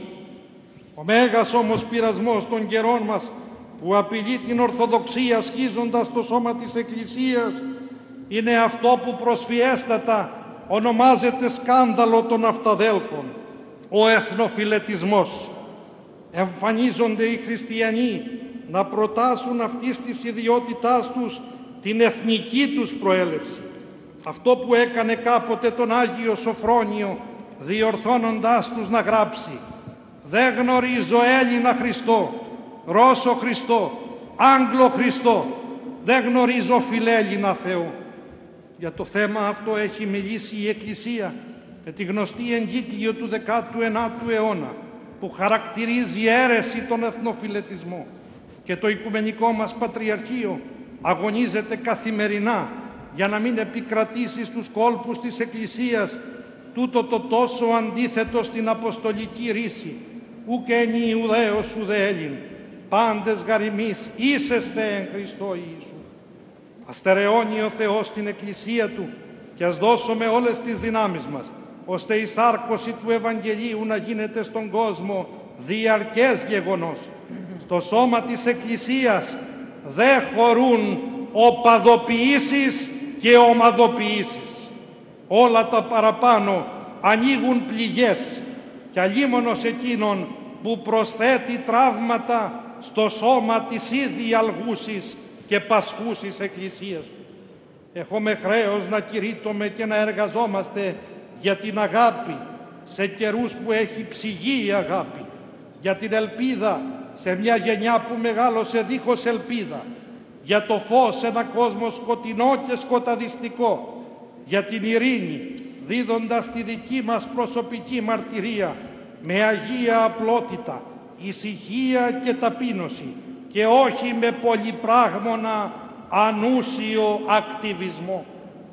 Ο μέγας όμως πειρασμός των καιρών μας που απειλεί την Ορθοδοξία σχίζοντας το σώμα της Εκκλησίας είναι αυτό που προσφιέστατα ονομάζεται σκάνδαλο των αυταδέλφων, ο εθνοφιλετισμός. Εμφανίζονται οι χριστιανοί να προτάσουν αυτής της ιδιότητάς τους την εθνική τους προέλευση. Αυτό που έκανε κάποτε τον Άγιο Σοφρόνιο, διορθώνοντάς τους να γράψει «Δεν γνωρίζω Έλληνα Χριστό, Ρώσο Χριστό, Άγγλο Χριστό, δεν γνωρίζω φιλέλληνα Θεό». Για το θέμα αυτό έχει μιλήσει η Εκκλησία με τη γνωστή εγκύκλιο του δεκάτου ενάτου αιώνα που χαρακτηρίζει αίρεση τον εθνοφιλετισμό, και το Οικουμενικό μας Πατριαρχείο αγωνίζεται καθημερινά για να μην επικρατήσει στους κόλπους της Εκκλησίας τούτο το τόσο αντίθετο στην αποστολική ρίση «Ουκ εν Ιουδαίος ουδε Έλλην, πάντες γαριμείς ίσεστε εν Χριστώ Ιησού». Αστερεώνει ο Θεός την Εκκλησία Του και ας δώσουμε όλες τις δυνάμεις μας, ώστε η σάρκωση του Ευαγγελίου να γίνεται στον κόσμο διαρκές γεγονός. Στο σώμα της Εκκλησίας δεν χωρούν οπαδοποιήσεις και ομαδοποιήσεις. Όλα τα παραπάνω ανοίγουν πληγές και αλίμονος εκείνον που προσθέτει τραύματα στο σώμα της ήδη αλγούσης και πασχούσης Εκκλησίας του. Έχουμε χρέος να κηρύττουμε και να εργαζόμαστε για την αγάπη σε καιρούς που έχει ψυγεί η αγάπη, για την ελπίδα σε μια γενιά που μεγάλωσε δίχως ελπίδα, για το φως σε ένα κόσμο σκοτεινό και σκοταδιστικό, για την ειρήνη δίδοντας τη δική μας προσωπική μαρτυρία με αγία απλότητα, ησυχία και ταπείνωση και όχι με πολυπράγμονα ανούσιο ακτιβισμό.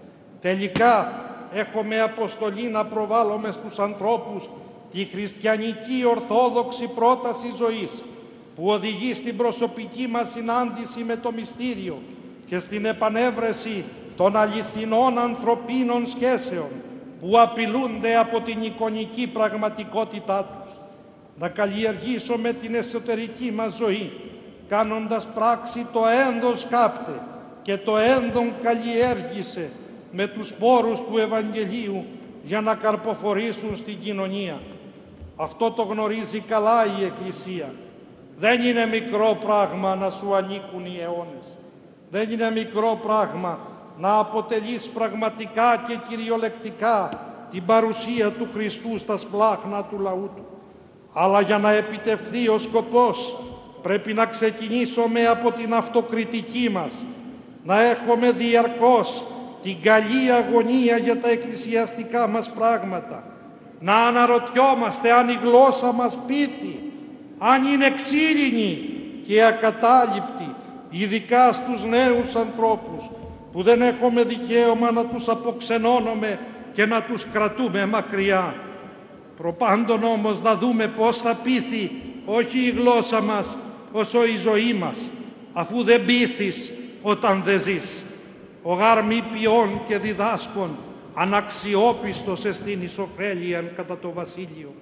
Τελικά έχουμε αποστολή να προβάλλουμε στους ανθρώπους τη χριστιανική ορθόδοξη πρόταση ζωής που οδηγεί στην προσωπική μας συνάντηση με το μυστήριο και στην επανέβρεση των αληθινών ανθρωπίνων σχέσεων που απειλούνται από την εικονική πραγματικότητά τους. Να καλλιεργήσουμε την εσωτερική μας ζωή, κάνοντας πράξη το ένδος κάπτε και το ένδον καλλιέργησε με τους σπόρους του Ευαγγελίου για να καρποφορήσουν στην κοινωνία. Αυτό το γνωρίζει καλά η Εκκλησία. Δεν είναι μικρό πράγμα να σου ανήκουν οι αιώνες. Δεν είναι μικρό πράγμα να αποτελείς πραγματικά και κυριολεκτικά την παρουσία του Χριστού στα σπλάχνα του λαού Του. Αλλά για να επιτευχθεί ο σκοπός πρέπει να ξεκινήσουμε από την αυτοκριτική μας, να έχουμε διαρκώς την καλή αγωνία για τα εκκλησιαστικά μας πράγματα, να αναρωτιόμαστε αν η γλώσσα μας πείθει, αν είναι ξύλινη και ακατάληπτη, ειδικά στους νέους ανθρώπους που δεν έχουμε δικαίωμα να τους αποξενώνουμε και να τους κρατούμε μακριά. Προπάντων όμως να δούμε πώς θα πείθει όχι η γλώσσα μας όσο η ζωή μας, αφού δεν πείθεις όταν δεν ζεις. Ο γάρ μη ποιών και διδάσκων, αναξιόπιστος εστίν εις ωφέλιαν κατά το βασίλειο.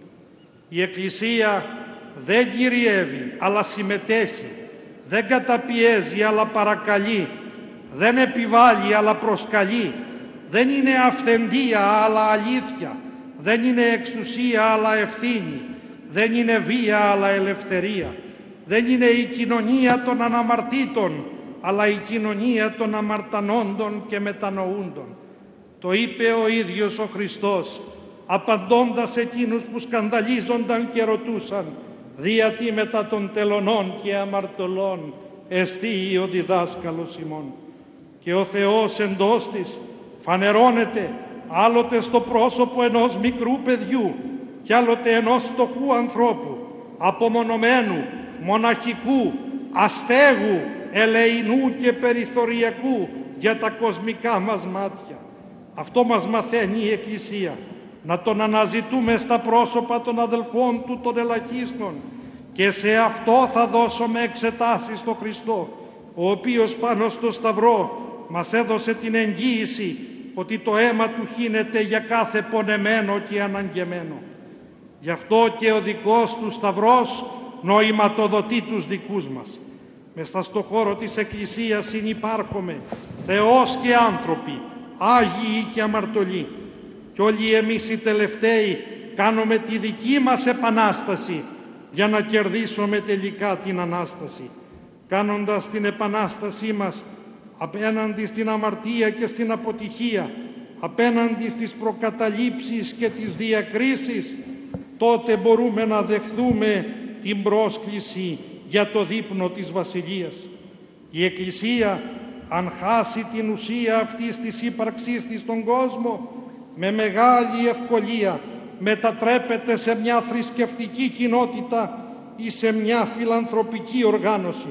Η Εκκλησία δεν κυριεύει, αλλά συμμετέχει. Δεν καταπιέζει, αλλά παρακαλεί. Δεν επιβάλλει, αλλά προσκαλεί. Δεν είναι αυθεντία, αλλά αλήθεια. Δεν είναι εξουσία, αλλά ευθύνη. Δεν είναι βία, αλλά ελευθερία. Δεν είναι η κοινωνία των αναμαρτήτων, αλλά η κοινωνία των αμαρτανόντων και μετανοούντων. Το είπε ο ίδιος ο Χριστός, απαντώντας εκείνους που σκανδαλίζονταν και ρωτούσαν, «Διατί μετά των τελωνών και αμαρτωλών εστί ο διδάσκαλος ημών». Και ο Θεός εντός της φανερώνεται άλλοτε στο πρόσωπο ενός μικρού παιδιού κι άλλοτε ενός φτωχού ανθρώπου, απομονωμένου, μοναχικού, αστέγου, ελεηνού και περιθωριακού για τα κοσμικά μας μάτια. Αυτό μας μαθαίνει η Εκκλησία, να τον αναζητούμε στα πρόσωπα των αδελφών του των ελαχίστων και σε αυτό θα δώσουμε εξετάσεις στο Χριστό, ο οποίος πάνω στο Σταυρό μας έδωσε την εγγύηση ότι το αίμα του χύνεται για κάθε πονεμένο και αναγκεμένο. Γι' αυτό και ο δικός του Σταυρός νοηματοδοτεί τους δικούς μας. Μεσα στο χώρο της Εκκλησίας συνυπάρχομαι Θεός και άνθρωποι, Άγιοι και αμαρτωλοί. Κι όλοι εμείς οι τελευταίοι κάνουμε τη δική μας επανάσταση για να κερδίσουμε τελικά την Ανάσταση. Κάνοντας την επανάστασή μας απέναντι στην αμαρτία και στην αποτυχία, απέναντι στις προκαταλήψεις και τις διακρίσεις, τότε μπορούμε να δεχθούμε την πρόσκληση για το δείπνο της Βασιλείας. Η Εκκλησία, αν χάσει την ουσία αυτής της ύπαρξής της στον κόσμο, με μεγάλη ευκολία μετατρέπεται σε μια θρησκευτική κοινότητα ή σε μια φιλανθρωπική οργάνωση.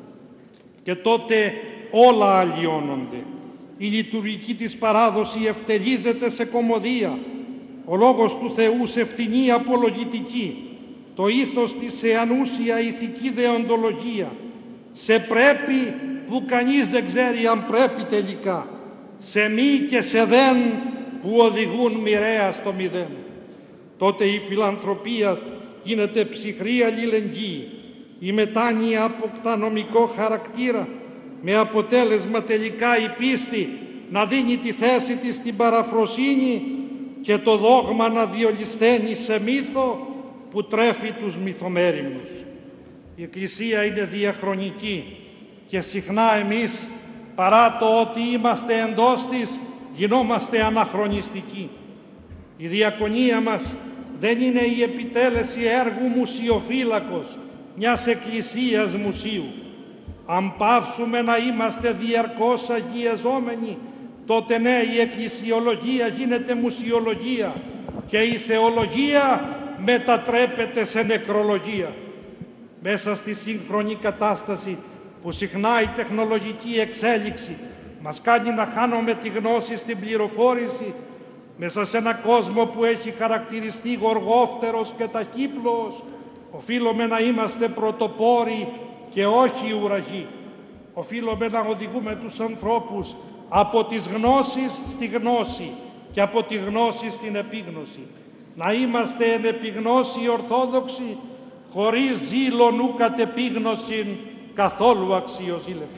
Και τότε όλα αλλοιώνονται. Η λειτουργική της παράδοση ευτελίζεται σε κωμωδία, ο λόγος του Θεού σε φθηνή απολογητική, το ήθος της σε ανούσια ηθική δεοντολογία, σε πρέπει που κανείς δεν ξέρει αν πρέπει τελικά, σε μη και σε δεν που οδηγούν μοιραία στο μηδέν. Τότε η φιλανθρωπία γίνεται ψυχρή αλληλεγγύη, η μετάνοια αποκτά νομικό χαρακτήρα, με αποτέλεσμα τελικά η πίστη να δίνει τη θέση της στην παραφροσύνη και το δόγμα να διολυσθένει σε μύθο που τρέφει τους μυθομέριμνους. Η Εκκλησία είναι διαχρονική και συχνά εμείς, παρά το ότι είμαστε εντός της, γινόμαστε αναχρονιστικοί. Η διακονία μας δεν είναι η επιτέλεση έργου μουσιοφύλακος, μιας εκκλησίας μουσείου. Αν πάυσουμε να είμαστε διαρκώς αγιαζόμενοι, τότε ναι, η εκκλησιολογία γίνεται μουσιολογία και η θεολογία μετατρέπεται σε νεκρολογία. Μέσα στη σύγχρονη κατάσταση που συχνά η τεχνολογική εξέλιξη μας κάνει να χάνουμε τη γνώση στην πληροφόρηση, μέσα σε ένα κόσμο που έχει χαρακτηριστεί γοργόφτερος και ταχύπλοος, οφείλουμε να είμαστε πρωτοπόροι και όχι ουραγοί. Οφείλουμε να οδηγούμε τους ανθρώπους από τις γνώσεις στη γνώση και από τη γνώση στην επίγνωση. Να είμαστε εν επιγνώση ορθόδοξοι, χωρίς ζήλον ου κατ' επίγνωσιν καθόλου αξιοζήλευτο.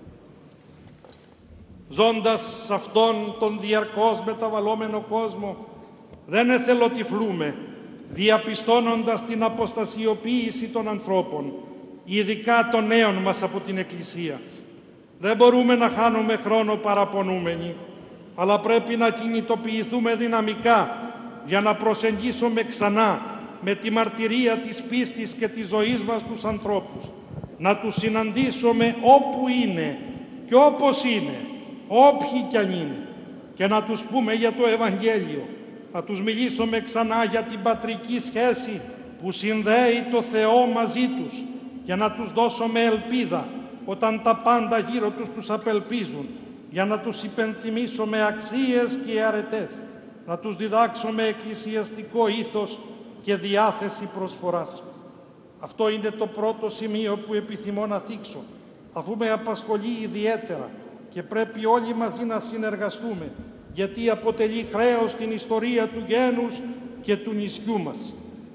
Ζώντας σε αυτόν τον διαρκώς μεταβαλλόμενο κόσμο, δεν εθελοτυφλούμε, διαπιστώνοντας την αποστασιοποίηση των ανθρώπων, ειδικά των νέων μας από την Εκκλησία. Δεν μπορούμε να χάνουμε χρόνο παραπονούμενοι, αλλά πρέπει να κινητοποιηθούμε δυναμικά για να προσεγγίσουμε ξανά με τη μαρτυρία της πίστης και της ζωής μας τους ανθρώπους, να τους συναντήσουμε όπου είναι και όπως είναι, όποιοι κι αν είναι, και να τους πούμε για το Ευαγγέλιο, να τους μιλήσουμε ξανά για την πατρική σχέση που συνδέει το Θεό μαζί τους, για να τους δώσουμε ελπίδα όταν τα πάντα γύρω τους τους απελπίζουν, για να τους υπενθυμίσουμε αξίες και αρετές, να τους διδάξουμε εκκλησιαστικό ήθος και διάθεση προσφοράς. Αυτό είναι το πρώτο σημείο που επιθυμώ να θίξω. αφού με απασχολεί ιδιαίτερα και πρέπει όλοι μαζί να συνεργαστούμε, γιατί αποτελεί χρέος στην ιστορία του γένους και του νησιού μας.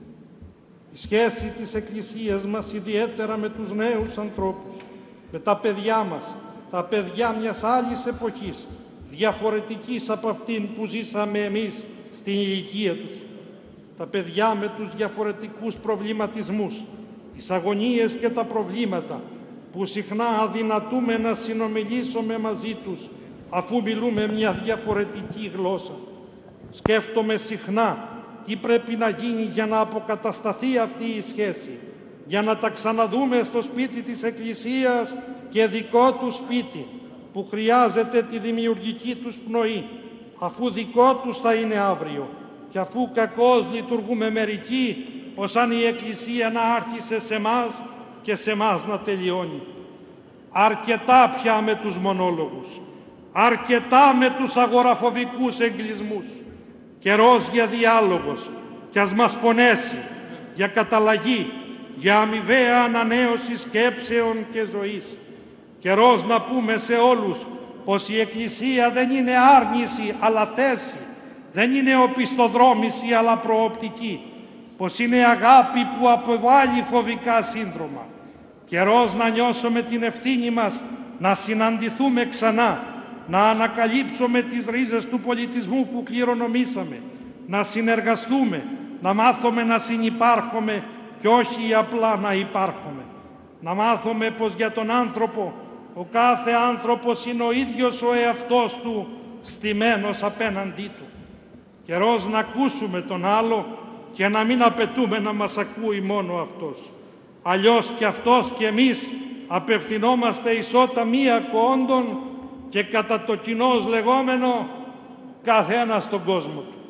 Η σχέση της Εκκλησίας μας, ιδιαίτερα με τους νέους ανθρώπους, με τα παιδιά μας, τα παιδιά μιας άλλης εποχής, διαφορετικής από αυτήν που ζήσαμε εμείς στην ηλικία τους. Τα παιδιά με τους διαφορετικούς προβληματισμούς, τις αγωνίες και τα προβλήματα που συχνά αδυνατούμε να συνομιλήσουμε μαζί τους αφού μιλούμε μια διαφορετική γλώσσα. Σκέφτομαι συχνά τι πρέπει να γίνει για να αποκατασταθεί αυτή η σχέση, για να τα ξαναδούμε στο σπίτι της Εκκλησίας και δικό του σπίτι, που χρειάζεται τη δημιουργική τους πνοή, αφού δικό τους θα είναι αύριο και αφού κακώς λειτουργούμε μερικοί, ως αν η Εκκλησία να άρχισε σε μας και σε μας να τελειώνει. Αρκετά πια με τους μονόλογους, αρκετά με τους αγοραφοβικούς εγκλισμούς. Καιρός για διάλογος, κι ας μας πονέσει, για καταλλαγή, για αμοιβαία ανανέωση σκέψεων και ζωής. Καιρός να πούμε σε όλους πως η Εκκλησία δεν είναι άρνηση αλλά θέση, δεν είναι οπισθοδρόμηση αλλά προοπτική, πως είναι αγάπη που αποβάλλει φοβικά σύνδρομα. Καιρός να νιώσουμε την ευθύνη μας να συναντηθούμε ξανά, να ανακαλύψουμε τις ρίζες του πολιτισμού που κληρονομήσαμε, να συνεργαστούμε, να μάθουμε να συνυπάρχουμε και όχι απλά να υπάρχουμε. Να μάθουμε πως για τον άνθρωπο ο κάθε άνθρωπος είναι ο ίδιος ο εαυτός του στημένος απέναντί του. Καιρός να ακούσουμε τον άλλο και να μην απαιτούμε να μας ακούει μόνο αυτός. Αλλιώς και αυτός και εμείς απευθυνόμαστε ισότα μία κόντων και κατά το κοινός λεγόμενο καθένα στον κόσμο του.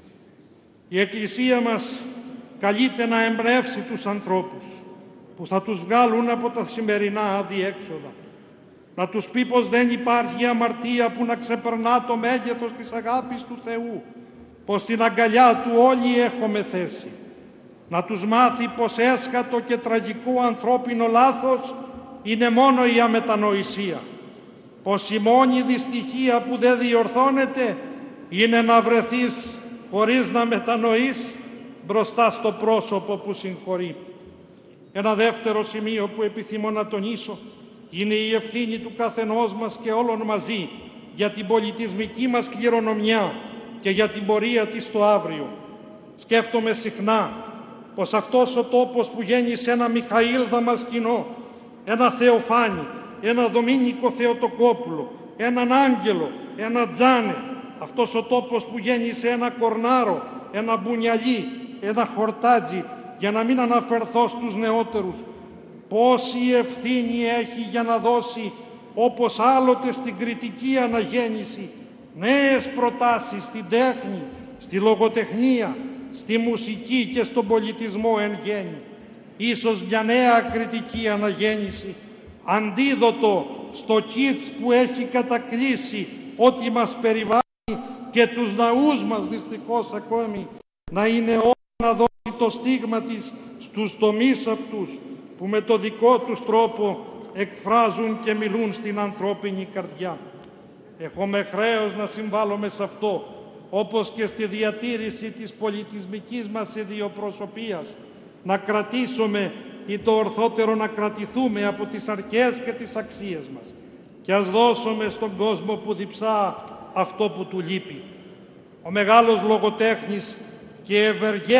Η Εκκλησία μας καλείται να εμπνεύσει τους ανθρώπους που θα τους βγάλουν από τα σημερινά αδιέξοδα. Να τους πει πως δεν υπάρχει αμαρτία που να ξεπερνά το μέγεθος της αγάπης του Θεού, πως στην αγκαλιά του όλοι έχουμε θέση. Να τους μάθει πως έσχατο και τραγικό ανθρώπινο λάθος είναι μόνο η αμετανοησία, πως η μόνη δυστυχία που δεν διορθώνεται είναι να βρεθείς χωρίς να μετανοείς μπροστά στο πρόσωπο που συγχωρεί. Ένα δεύτερο σημείο που επιθυμώ να τονίσω είναι η ευθύνη του καθενός μας και όλων μαζί για την πολιτισμική μας κληρονομιά και για την πορεία της στο αύριο. Σκέφτομαι συχνά πως αυτός ο τόπος που γέννησε ένα Μιχαήλ Δαμασκηνό, ένα Θεοφάνη, ένα Δομήνικο Θεοτοκόπουλο, έναν Άγγελο, ένα Τζάνε, αυτός ο τόπος που γέννησε ένα Κορνάρο, ένα Μπουνιαλί, ένα Χορτάτζι, για να μην αναφερθώ στους νεότερους, πόση ευθύνη έχει για να δώσει, όπως άλλοτε στην κριτική αναγέννηση, νέες προτάσεις στην τέχνη, στη λογοτεχνία, στη μουσική και στον πολιτισμό εν γέννη. Ίσως μια νέα κριτική αναγέννηση, αντίδοτο στο κίτς που έχει κατακλείσει ό,τι μας περιβάλλει και τους ναούς μας δυστυχώς ακόμη, να είναι όλα να δώσει το στίγμα της στους τομείς αυτούς που με το δικό τους τρόπο εκφράζουν και μιλούν στην ανθρώπινη καρδιά. Έχουμε χρέος να συμβάλλουμε σε αυτό, όπως και στη διατήρηση της πολιτισμικής μας ιδιοπροσωπίας, να κρατήσουμε ή το ορθότερο να κρατηθούμε από τις αρκές και τις αξίες μας και ας δώσουμε στον κόσμο που διψά αυτό που του λείπει. Ο μεγάλος λογοτέχνης και ευεργέτης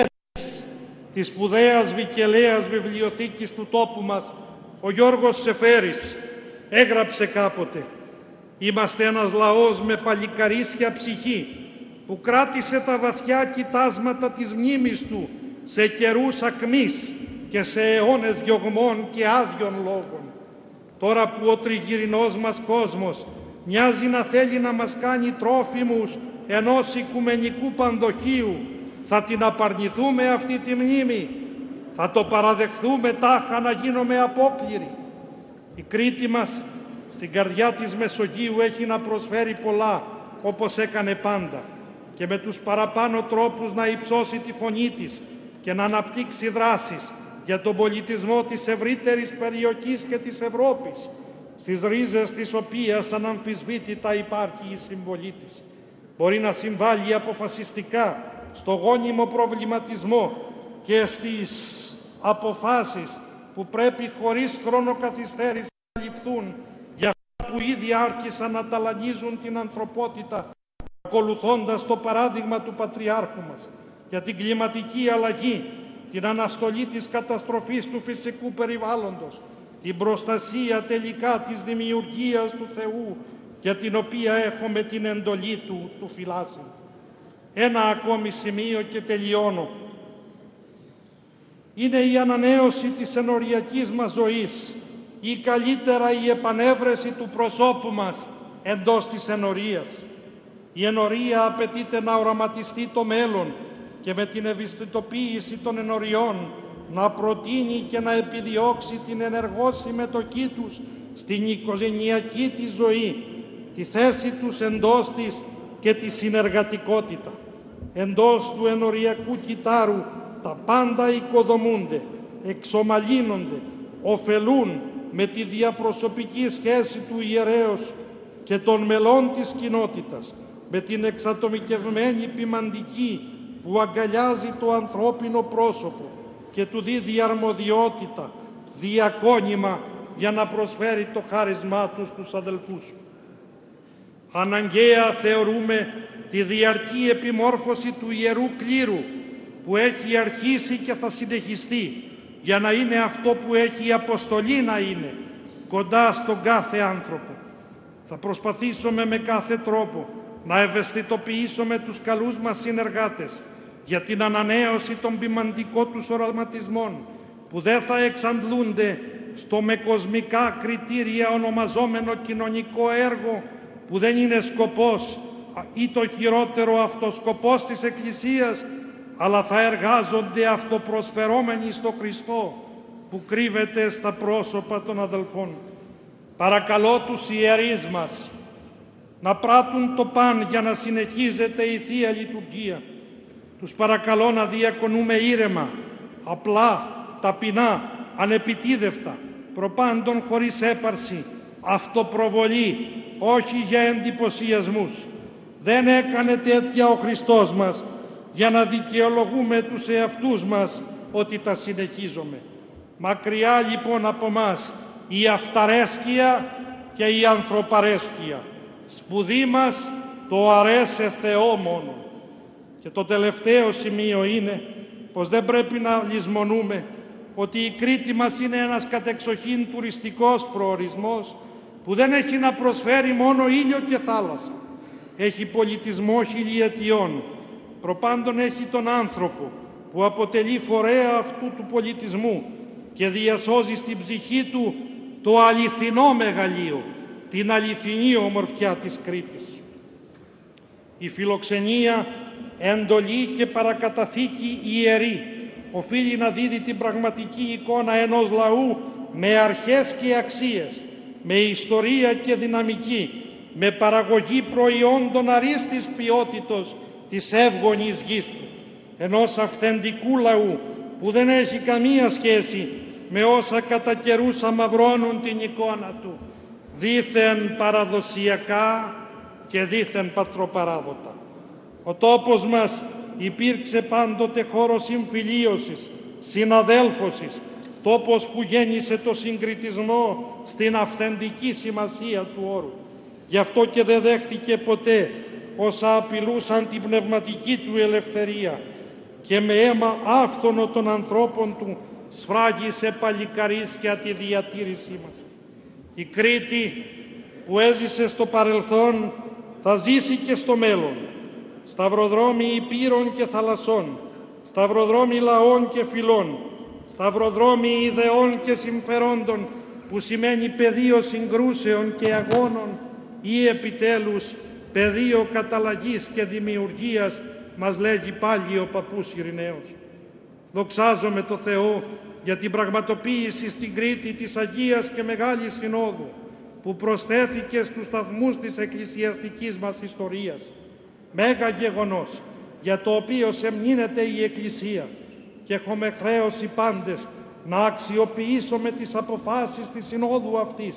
της σπουδαίας βικελαίας βιβλιοθήκης του τόπου μας, ο Γιώργος Σεφέρης, έγραψε κάποτε «Είμαστε ένας λαός με παλικαρίσια ψυχή που κράτησε τα βαθιά κοιτάσματα της μνήμης του σε καιρούς ακμής και σε αιώνες διωγμών και άδειων λόγων. Τώρα που ο τριγυρινός μας κόσμος μοιάζει να θέλει να μας κάνει τρόφιμους ενός οικουμενικού πανδοχείου, θα την απαρνηθούμε αυτή τη μνήμη, θα το παραδεχθούμε τάχα να γίνουμε απόκληροι. Η Κρήτη μας στην καρδιά της Μεσογείου έχει να προσφέρει πολλά, όπως έκανε πάντα, και με τους παραπάνω τρόπους να υψώσει τη φωνή της και να αναπτύξει δράσεις για τον πολιτισμό της ευρύτερης περιοχής και της Ευρώπης, στις ρίζες της οποίας αναμφισβήτητα υπάρχει η συμβολή της. Μπορεί να συμβάλλει αποφασιστικά στο γόνιμο προβληματισμό και στις αποφάσεις που πρέπει χωρίς χρονοκαθυστέρηση να ληφθούν για αυτά που ήδη άρχισαν να ταλανίζουν την ανθρωπότητα, ακολουθώντας το παράδειγμα του Πατριάρχου μας για την κλιματική αλλαγή, την αναστολή της καταστροφής του φυσικού περιβάλλοντος, την προστασία τελικά της δημιουργίας του Θεού, για την οποία έχουμε την εντολή του, του φυλάσσιν. Ένα ακόμη σημείο και τελειώνω. Είναι η ανανέωση της ενοριακής μας ζωής ή καλύτερα η επανέβρεση του προσώπου μας εντός της ενορίας. Η ενορία απαιτείται να οραματιστεί το μέλλον και με την ευαισθητοποίηση των ενοριών να προτείνει και να επιδιώξει την ενεργό συμμετοχή τους στην οικογενειακή της ζωή, τη θέση τους εντός της και τη συνεργατικότητα. Εντός του ενοριακού κυτάρου τα πάντα οικοδομούνται, εξομαλύνονται, ωφελούν με τη διαπροσωπική σχέση του ιερέως και των μελών της κοινότητας, με την εξατομικευμένη ποιμαντική που αγκαλιάζει το ανθρώπινο πρόσωπο και του δίδει αρμοδιότητα, διακόνημα για να προσφέρει το χάρισμά του στους αδελφούς. Αναγκαία θεωρούμε τη διαρκή επιμόρφωση του Ιερού Κλήρου που έχει αρχίσει και θα συνεχιστεί για να είναι αυτό που έχει η αποστολή να είναι, κοντά στον κάθε άνθρωπο. Θα προσπαθήσουμε με κάθε τρόπο να ευαισθητοποιήσουμε τους καλούς μας συνεργάτες για την ανανέωση των ποιμαντικών τους οραματισμών που δεν θα εξαντλούνται στο με κοσμικά κριτήρια ονομαζόμενο κοινωνικό έργο που δεν είναι σκοπός ή το χειρότερο αυτοσκοπός της Εκκλησίας, αλλά θα εργάζονται αυτοπροσφερόμενοι στο Χριστό που κρύβεται στα πρόσωπα των αδελφών. Παρακαλώ τους ιερείς μας να πράττουν το παν για να συνεχίζεται η Θεία Λειτουργία. Τους παρακαλώ να διακονούμε ήρεμα, απλά, ταπεινά, ανεπιτίδευτα, προπάντων χωρίς έπαρση, αυτοπροβολή, όχι για εντυπωσιασμούς. Δεν έκανε τέτοια ο Χριστός μας για να δικαιολογούμε τους εαυτούς μας ότι τα συνεχίζουμε. Μακριά λοιπόν από μας η αυταρέσκεια και η ανθρωπαρέσκεια. Σπουδή μας το αρέσε Θεό μόνο. Και το τελευταίο σημείο είναι πως δεν πρέπει να λησμονούμε ότι η Κρήτη μας είναι ένας κατεξοχήν τουριστικός προορισμός που δεν έχει να προσφέρει μόνο ήλιο και θάλασσα. Έχει πολιτισμό χιλιετιών. Προπάντων έχει τον άνθρωπο που αποτελεί φορέα αυτού του πολιτισμού και διασώζει στην ψυχή του το αληθινό μεγαλείο, την αληθινή ομορφιά της Κρήτης. Η φιλοξενία, εντολή και παρακαταθήκη ιερή οφείλει να δίδει την πραγματική εικόνα ενός λαού με αρχές και αξίες, με ιστορία και δυναμική, με παραγωγή προϊόντων αρίστης ποιότητος της εύγονης γης του, ενός αυθεντικού λαού που δεν έχει καμία σχέση με όσα κατά καιρούς αμαυρώνουν την εικόνα του, δήθεν παραδοσιακά και δήθεν πατροπαράδοτα. Ο τόπος μας υπήρξε πάντοτε χώρος συμφιλίωσης, συναδέλφωσης, τόπος που γέννησε το συγκριτισμό στην αυθεντική σημασία του όρου. Γι' αυτό και δεν δέχτηκε ποτέ όσα απειλούσαν την πνευματική του ελευθερία και με αίμα άφθονο των ανθρώπων του σφράγισε παλικαρίσια τη διατήρησή μας. Η Κρήτη που έζησε στο παρελθόν θα ζήσει και στο μέλλον. Σταυροδρόμοι υπήρων και θαλασσών, σταυροδρόμοι λαών και φυλών, σταυροδρόμοι ιδεών και συμφερόντων που σημαίνει πεδίο συγκρούσεων και αγώνων ή επιτέλους πεδίο καταλλαγής και δημιουργίας, μας λέγει πάλι ο παππούς Ειρηναίος. Δοξάζομαι το Θεό για την πραγματοποίηση στην Κρήτη της Αγίας και Μεγάλης Συνόδου που προσθέθηκε στους σταθμούς της εκκλησιαστικής μας ιστορίας. Μέγα γεγονός για το οποίο σεμνύνεται η Εκκλησία και έχουμε χρέος οι πάντες να αξιοποιήσουμε τις αποφάσεις της Συνόδου αυτής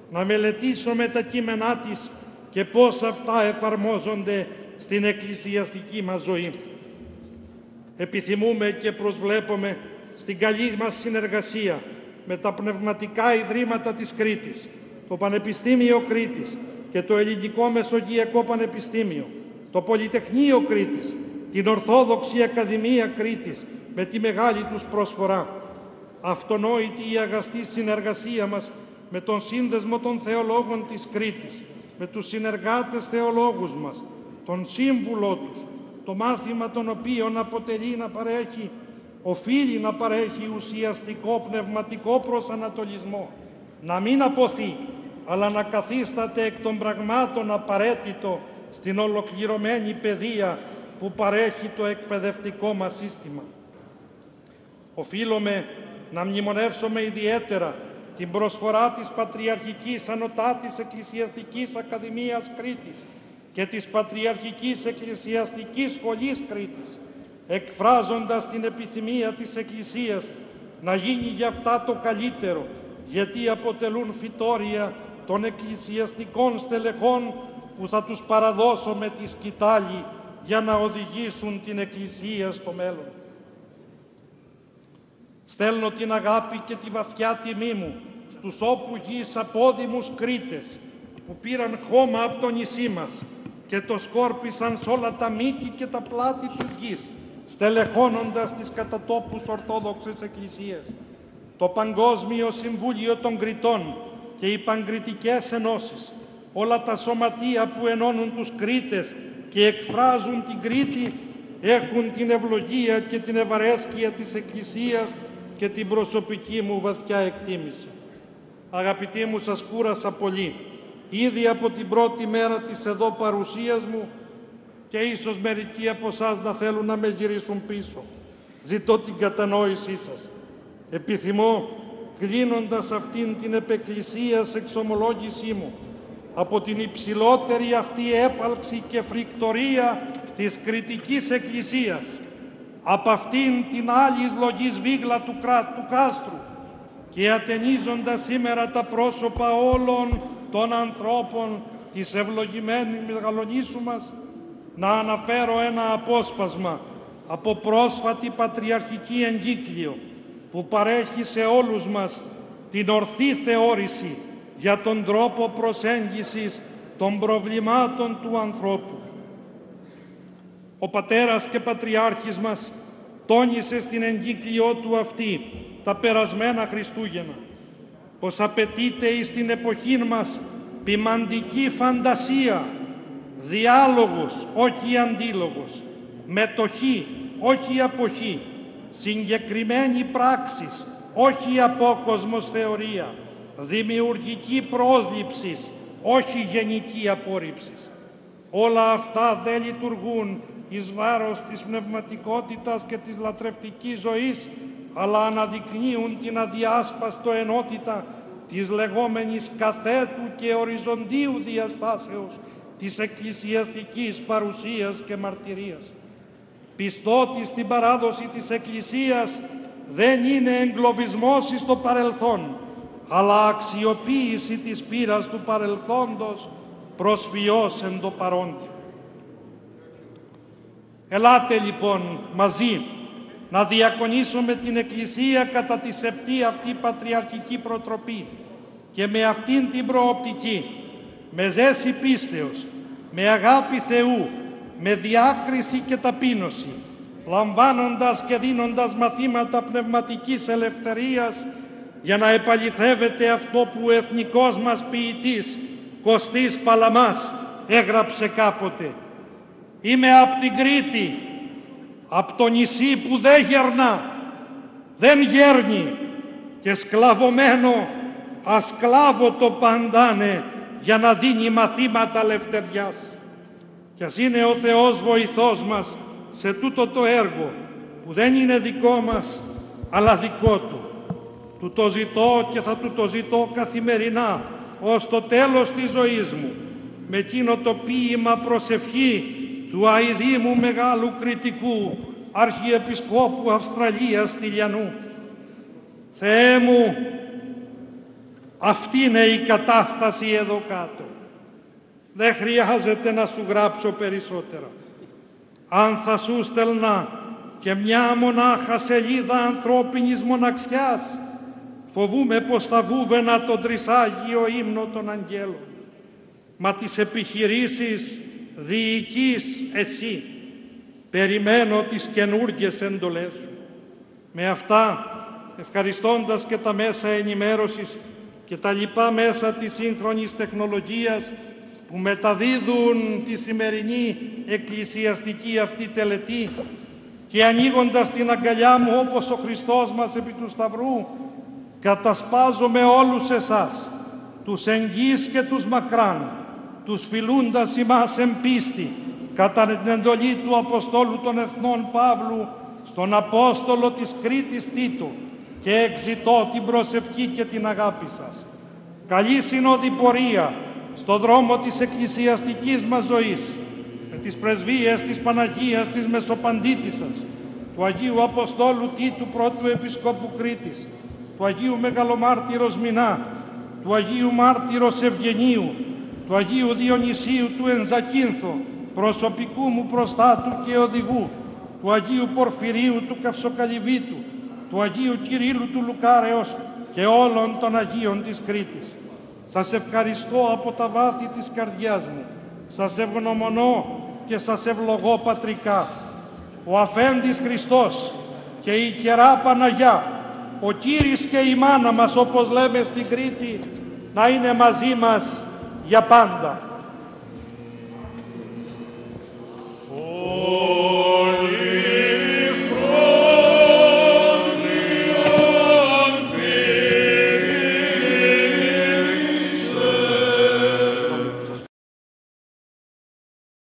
να μελετήσουμε τα κείμενά της και πώς αυτά εφαρμόζονται στην εκκλησιαστική μας ζωή. Επιθυμούμε και προσβλέπουμε στην καλή μας συνεργασία με τα πνευματικά ιδρύματα της Κρήτης, το Πανεπιστήμιο Κρήτης και το Ελληνικό Μεσογειακό Πανεπιστήμιο, το Πολυτεχνείο Κρήτης, την Ορθόδοξη Ακαδημία Κρήτης με τη μεγάλη τους προσφορά. Αυτονόητη η αγαστή συνεργασία μας με τον Σύνδεσμο των Θεολόγων της Κρήτης, με τους συνεργάτες θεολόγους μας, τον σύμβουλό τους, το μάθημα των οποίων αποτελεί να παρέχει, οφείλει να παρέχει ουσιαστικό πνευματικό προσανατολισμό, να μην αποθεί, αλλά να καθίσταται εκ των πραγμάτων απαραίτητο στην ολοκληρωμένη παιδεία που παρέχει το εκπαιδευτικό μας σύστημα. Οφείλουμε να μνημονεύσουμε ιδιαίτερα την προσφορά της Πατριαρχικής Ανωτάτης Εκκλησιαστικής Ακαδημίας Κρήτης και της Πατριαρχικής Εκκλησιαστικής Σχολής Κρήτης, εκφράζοντας την επιθυμία της Εκκλησίας να γίνει για αυτά το καλύτερο, γιατί αποτελούν φυτόρια των εκκλησιαστικών στελεχών που θα τους παραδώσω με τη σκητάλη για να οδηγήσουν την Εκκλησία στο μέλλον. Στέλνω την αγάπη και τη βαθιά τιμή μου στους όπου γης απόδημους Κρήτες που πήραν χώμα από το νησί μας και το σκόρπισαν σ' όλα τα μήκη και τα πλάτη της γης, στελεχώνοντας τις κατά τόπους Ορθόδοξες Εκκλησίες. Το Παγκόσμιο Συμβούλιο των Κρητών και οι Παγκριτικές Ενώσεις, όλα τα σωματεία που ενώνουν τους Κρήτες και εκφράζουν την Κρήτη, έχουν την ευλογία και την ευαρέσκεια της Εκκλησίας και την προσωπική μου βαθιά εκτίμηση. Αγαπητοί μου, σας κούρασα πολύ, ήδη από την πρώτη μέρα της εδώ παρουσίας μου και ίσως μερικοί από εσάς να θέλουν να με γυρίσουν πίσω. Ζητώ την κατανόησή σας. Επιθυμώ, κλείνοντας αυτήν την επεκκλησίας εξομολόγησή μου, από την υψηλότερη αυτή έπαλξη και φρικτορία της Κρητικής Εκκλησίας, από αυτήν την άλλη λογής βίγλα του, κρά, του κάστρου και ατενίζοντας σήμερα τα πρόσωπα όλων των ανθρώπων της ευλογημένης μεγαλονίσου μας, να αναφέρω ένα απόσπασμα από πρόσφατη πατριαρχική εγκύκλιο που παρέχει σε όλους μας την ορθή θεώρηση για τον τρόπο προσέγγισης των προβλημάτων του ανθρώπου. Ο πατέρας και πατριάρχης μας τόνισε στην εγκύκλιό του αυτή τα περασμένα Χριστούγεννα πως απαιτείται εις την εποχή μας ποιμαντική φαντασία, διάλογος, όχι αντίλογος, μετοχή, όχι αποχή, συγκεκριμένη πράξης, όχι απόκοσμος θεωρία, δημιουργική πρόσληψης, όχι γενική απόρριψης. Όλα αυτά δεν λειτουργούν εις βάρος της πνευματικότητας και της λατρευτικής ζωής, αλλά αναδεικνύουν την αδιάσπαστο ενότητα της λεγόμενης καθέτου και οριζοντίου διαστάσεως της εκκλησιαστικής παρουσίας και μαρτυρίας. Πιστότη στην παράδοση της Εκκλησίας δεν είναι εγκλωβισμός εις το παρελθόν, αλλά αξιοποίηση της πείρας του παρελθόντος προσφυώς εν το παρόντι. Ελάτε λοιπόν μαζί να διακονήσουμε την Εκκλησία κατά τη σεπτή αυτή πατριαρχική προτροπή και με αυτήν την προοπτική, με ζέση πίστεως, με αγάπη Θεού, με διάκριση και ταπείνωση, λαμβάνοντας και δίνοντας μαθήματα πνευματικής ελευθερίας για να επαληθεύεται αυτό που ο εθνικός μας ποιητής Κωστής Παλαμάς έγραψε κάποτε. Είμαι απ' την Κρήτη, απ' το νησί που δεν γερνά, δεν γέρνει και σκλαβωμένο ασκλάβωτο παντάνε για να δίνει μαθήματα ελευθεριάς. Κι ας είναι ο Θεός βοηθός μας σε τούτο το έργο που δεν είναι δικό μας αλλά δικό Του. Του το ζητώ και θα Του το ζητώ καθημερινά ως το τέλος της ζωής μου με εκείνο το ποίημα προσευχή του αηδήμου μεγάλου κριτικού Αρχιεπισκόπου Αυστραλίας Τηλιανού. Θεέ μου, Αυτή είναι η κατάσταση εδώ κάτω. Δεν χρειάζεται να σου γράψω περισσότερα. Αν θα σου στέλνα και μια μονάχα σελίδα ανθρώπινης μοναξιάς, φοβούμαι πως θα βούβαινα τον τρισάγιο ύμνο των αγγέλων. Μα τις επιχειρήσεις διοικείς εσύ. Περιμένω τις καινούργιες εντολές σου. Με αυτά, ευχαριστώντας και τα μέσα ενημέρωσης και τα λοιπά μέσα της σύγχρονης τεχνολογίας που μεταδίδουν τη σημερινή εκκλησιαστική αυτή τελετή, και ανοίγοντας την αγκαλιά μου όπως ο Χριστός μας επί του Σταυρού, κατασπάζω με όλους εσάς, τους εγγύς και τους μακράν, τους φιλούντας ημάς εν πίστη, κατά την εντολή του Αποστόλου των Εθνών Παύλου, στον Απόστολο της Κρήτης Τίτο, και εξητώ την προσευχή και την αγάπη σας. Καλή συνόδη πορεία στο δρόμο της εκκλησιαστικής μας ζωής, με τις πρεσβείες της Παναγίας της Μεσοπαντήτισσας, του Αγίου Αποστόλου Τίτου Πρώτου Επισκόπου Κρήτης, του Αγίου Μεγαλομάρτυρος Μινά, του Αγίου Μάρτυρος Ευγενίου, του Αγίου Διονυσίου του Ενζακίνθο, προσωπικού μου προστάτου και οδηγού, του Αγίου Πορφυρίου του Καυσοκαλυβίτου, του Αγίου Κυρίλου του Λουκάρεως και όλων των Αγίων της Κρήτης. Σας ευχαριστώ από τα βάθη της καρδιάς μου. Σας ευγνωμονώ και σας ευλογώ πατρικά. Ο Αφέντης Χριστός και η Κερά Παναγιά, ο Κύρις και η μάνα μας, όπως λέμε στην Κρήτη, να είναι μαζί μας για πάντα.